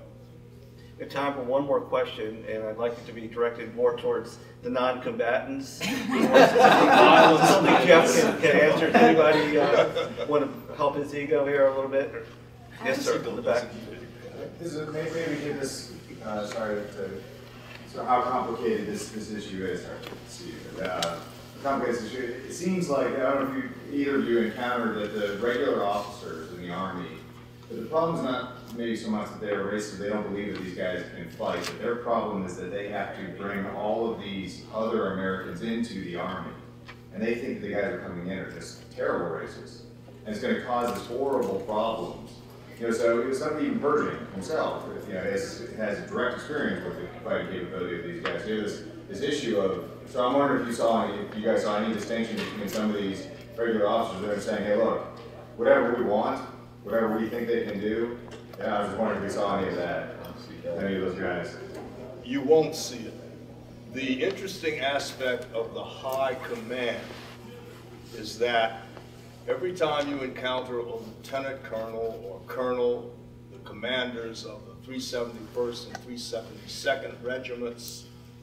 We have time for one more question, and I'd like it to be directed more towards the non-combatants. Something Jeff can answer. Does anybody want to help his ego here a little bit? Yes, sir, in the back. Maybe give this, so how complicated this issue is. Complicated issue. It seems like, I don't know if either of you encountered that the regular officers in the Army, but the problem is not maybe so much that they're racist, they don't believe that these guys can fight, but their problem is that they have to bring all of these other Americans into the Army, and they think the guys are coming in are just terrible racists, and it's going to cause this horrible problems. So it was something even Pershing himself, has direct experience with the fighting capability of these guys. This issue of, so I'm wondering if you guys saw any distinction between some of these regular officers that are saying, hey, look, whatever we want, whatever we think they can do. I was just wondering if you saw any of that, any of those guys. You won't see it. The interesting aspect of the high command is that every time you encounter a lieutenant colonel or colonel, the commanders of the 371st and 372nd regiments,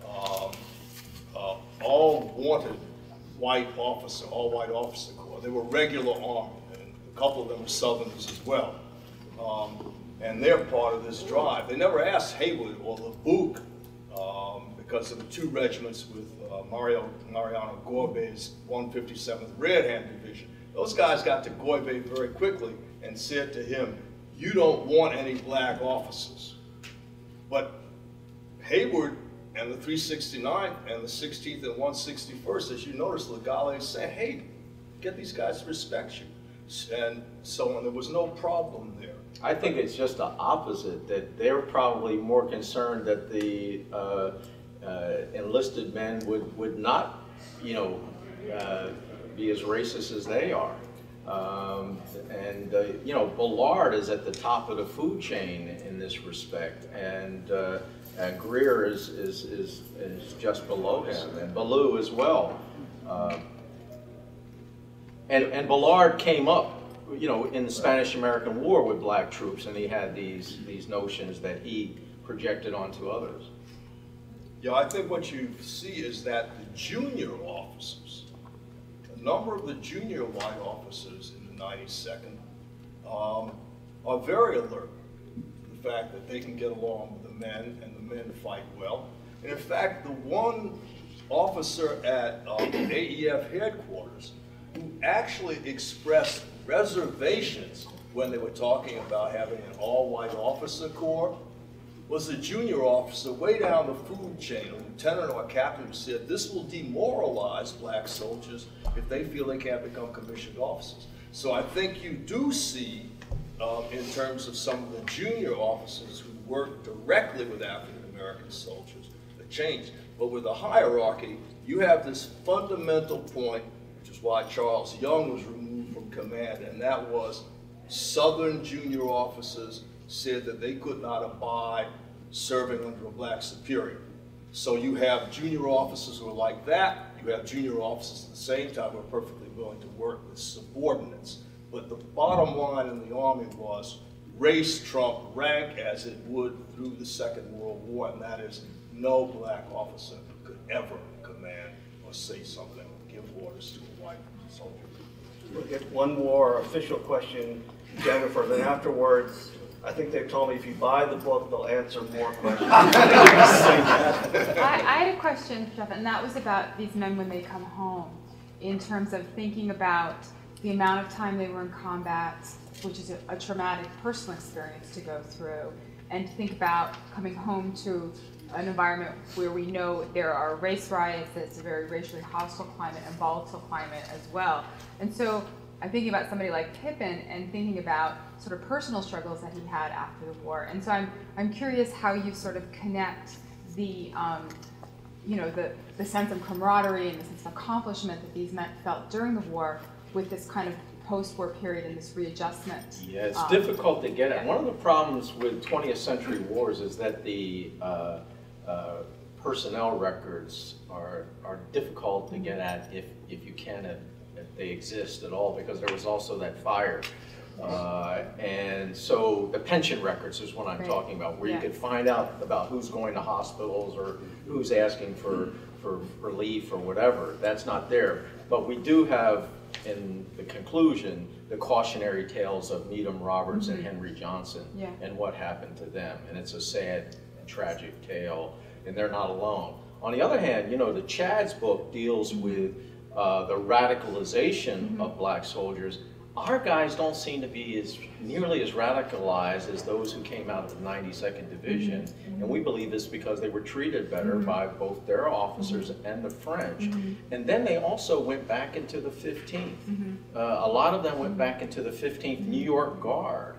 all wanted all white officer corps. They were regular army, and a couple of them were Southerners as well. And they're part of this drive. They never asked Haywood or LeBouc, because of the 2 regiments with Mariano Gorbey's 157th Red Hand Division. Those guys got to Gorbey very quickly and said to him, you don't want any black officers. But Hayward and the 369th and the 16th and 161st, as you notice, Legale said, hey, get these guys to respect you. And so on, there was no problem there. I think it's just the opposite, that they're probably more concerned that the enlisted men would not, be as racist as they are. Bullard is at the top of the food chain in this respect, and Greer is just below him, and Ballou as well. And Bullard came up you know, in the Spanish-American War with black troops, and he had these notions that he projected onto others. Yeah, I think what you see is that the junior officers, a number of the junior white officers in the 92nd are very alert to the fact that they can get along with the men and the men fight well. And in fact, the one officer at AEF headquarters who actually expressed reservations when they were talking about having an all-white officer corps was a junior officer way down the food chain, a lieutenant or a captain, who said this will demoralize black soldiers if they feel they can't become commissioned officers. So I think you do see, in terms of some of the junior officers who work directly with African American soldiers, a change. But with the hierarchy, you have this fundamental point, which is why Charles Young was removed from command, and that was Southern junior officers said that they could not abide serving under a black superior. So you have junior officers who are like that. You have junior officers at the same time who are perfectly willing to work with subordinates. But the bottom line in the Army was race trumped rank as it would through the Second World War, and that is no black officer could ever command or say something or give orders to a white soldier. We'll get one more official question, Jennifer, then afterwards, I think they've told me if you buy the book, they'll answer more questions. I had a question, Jeff, and that was about these men when they come home, in terms of thinking about the amount of time they were in combat, which is a traumatic personal experience to go through, and think about coming home to an environment where we know there are race riots, it's a very racially hostile climate and volatile climate as well. And so I'm thinking about somebody like Pippin and thinking about sort of personal struggles that he had after the war. And so I'm curious how you sort of connect the, you know, the sense of camaraderie and the sense of accomplishment that these men felt during the war with this kind of post-war period and this readjustment. Yeah, it's difficult to get at. One of the problems with 20th century wars is that the personnel records are difficult to get at if you can, if they exist at all, because there was also that fire. And so the pension records is what I'm talking about, where you could find out about who's going to hospitals or who's asking for relief or whatever. That's not there. But we do have, in the conclusion, the cautionary tales of Needham Roberts and Henry Johnson and what happened to them. And it's a sad and tragic tale, and they're not alone. On the other hand, you know, the Chad's book deals with the radicalization of black soldiers. Our guys don't seem to be nearly as radicalized as those who came out of the 92nd Division, and we believe this because they were treated better by both their officers and the French. And then they also went back into the 15th. A lot of them went back into the 15th New York Guard,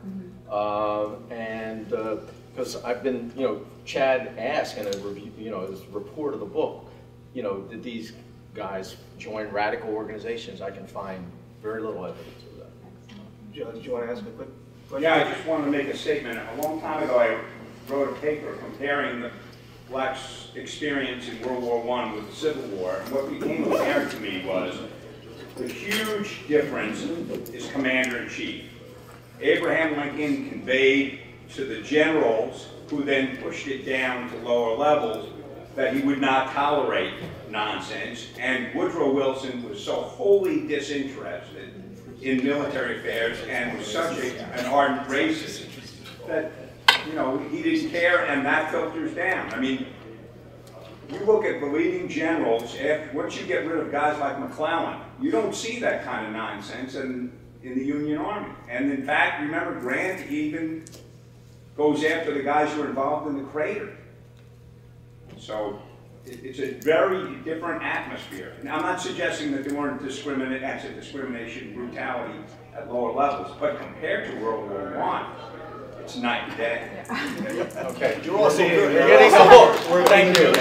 and because I've been, you know, Chad asked in a review, you know, his report of the book, you know, did these guys join radical organizations? I can find very little evidence of that. Judge, do you want to ask a quick question? Yeah, I just wanted to make a statement. A long time ago, I wrote a paper comparing the blacks' experience in World War I with the Civil War. And what became apparent to me was the huge difference is commander-in-chief. Abraham Lincoln conveyed to the generals, who then pushed it down to lower levels, that he would not tolerate nonsense. And Woodrow Wilson was so wholly disinterested in military affairs and was such an ardent racist that, you know, he didn't care, and that filters down. I mean, you look at the leading generals, once you get rid of guys like McClellan, you don't see that kind of nonsense in the Union Army. And in fact, remember, Grant even goes after the guys who are involved in the crater. So it's a very different atmosphere. Now, I'm not suggesting that there weren't acts of discrimination, brutality at lower levels, but compared to World War I, it's night and day. Okay. You're also We're getting the hook. Thank you.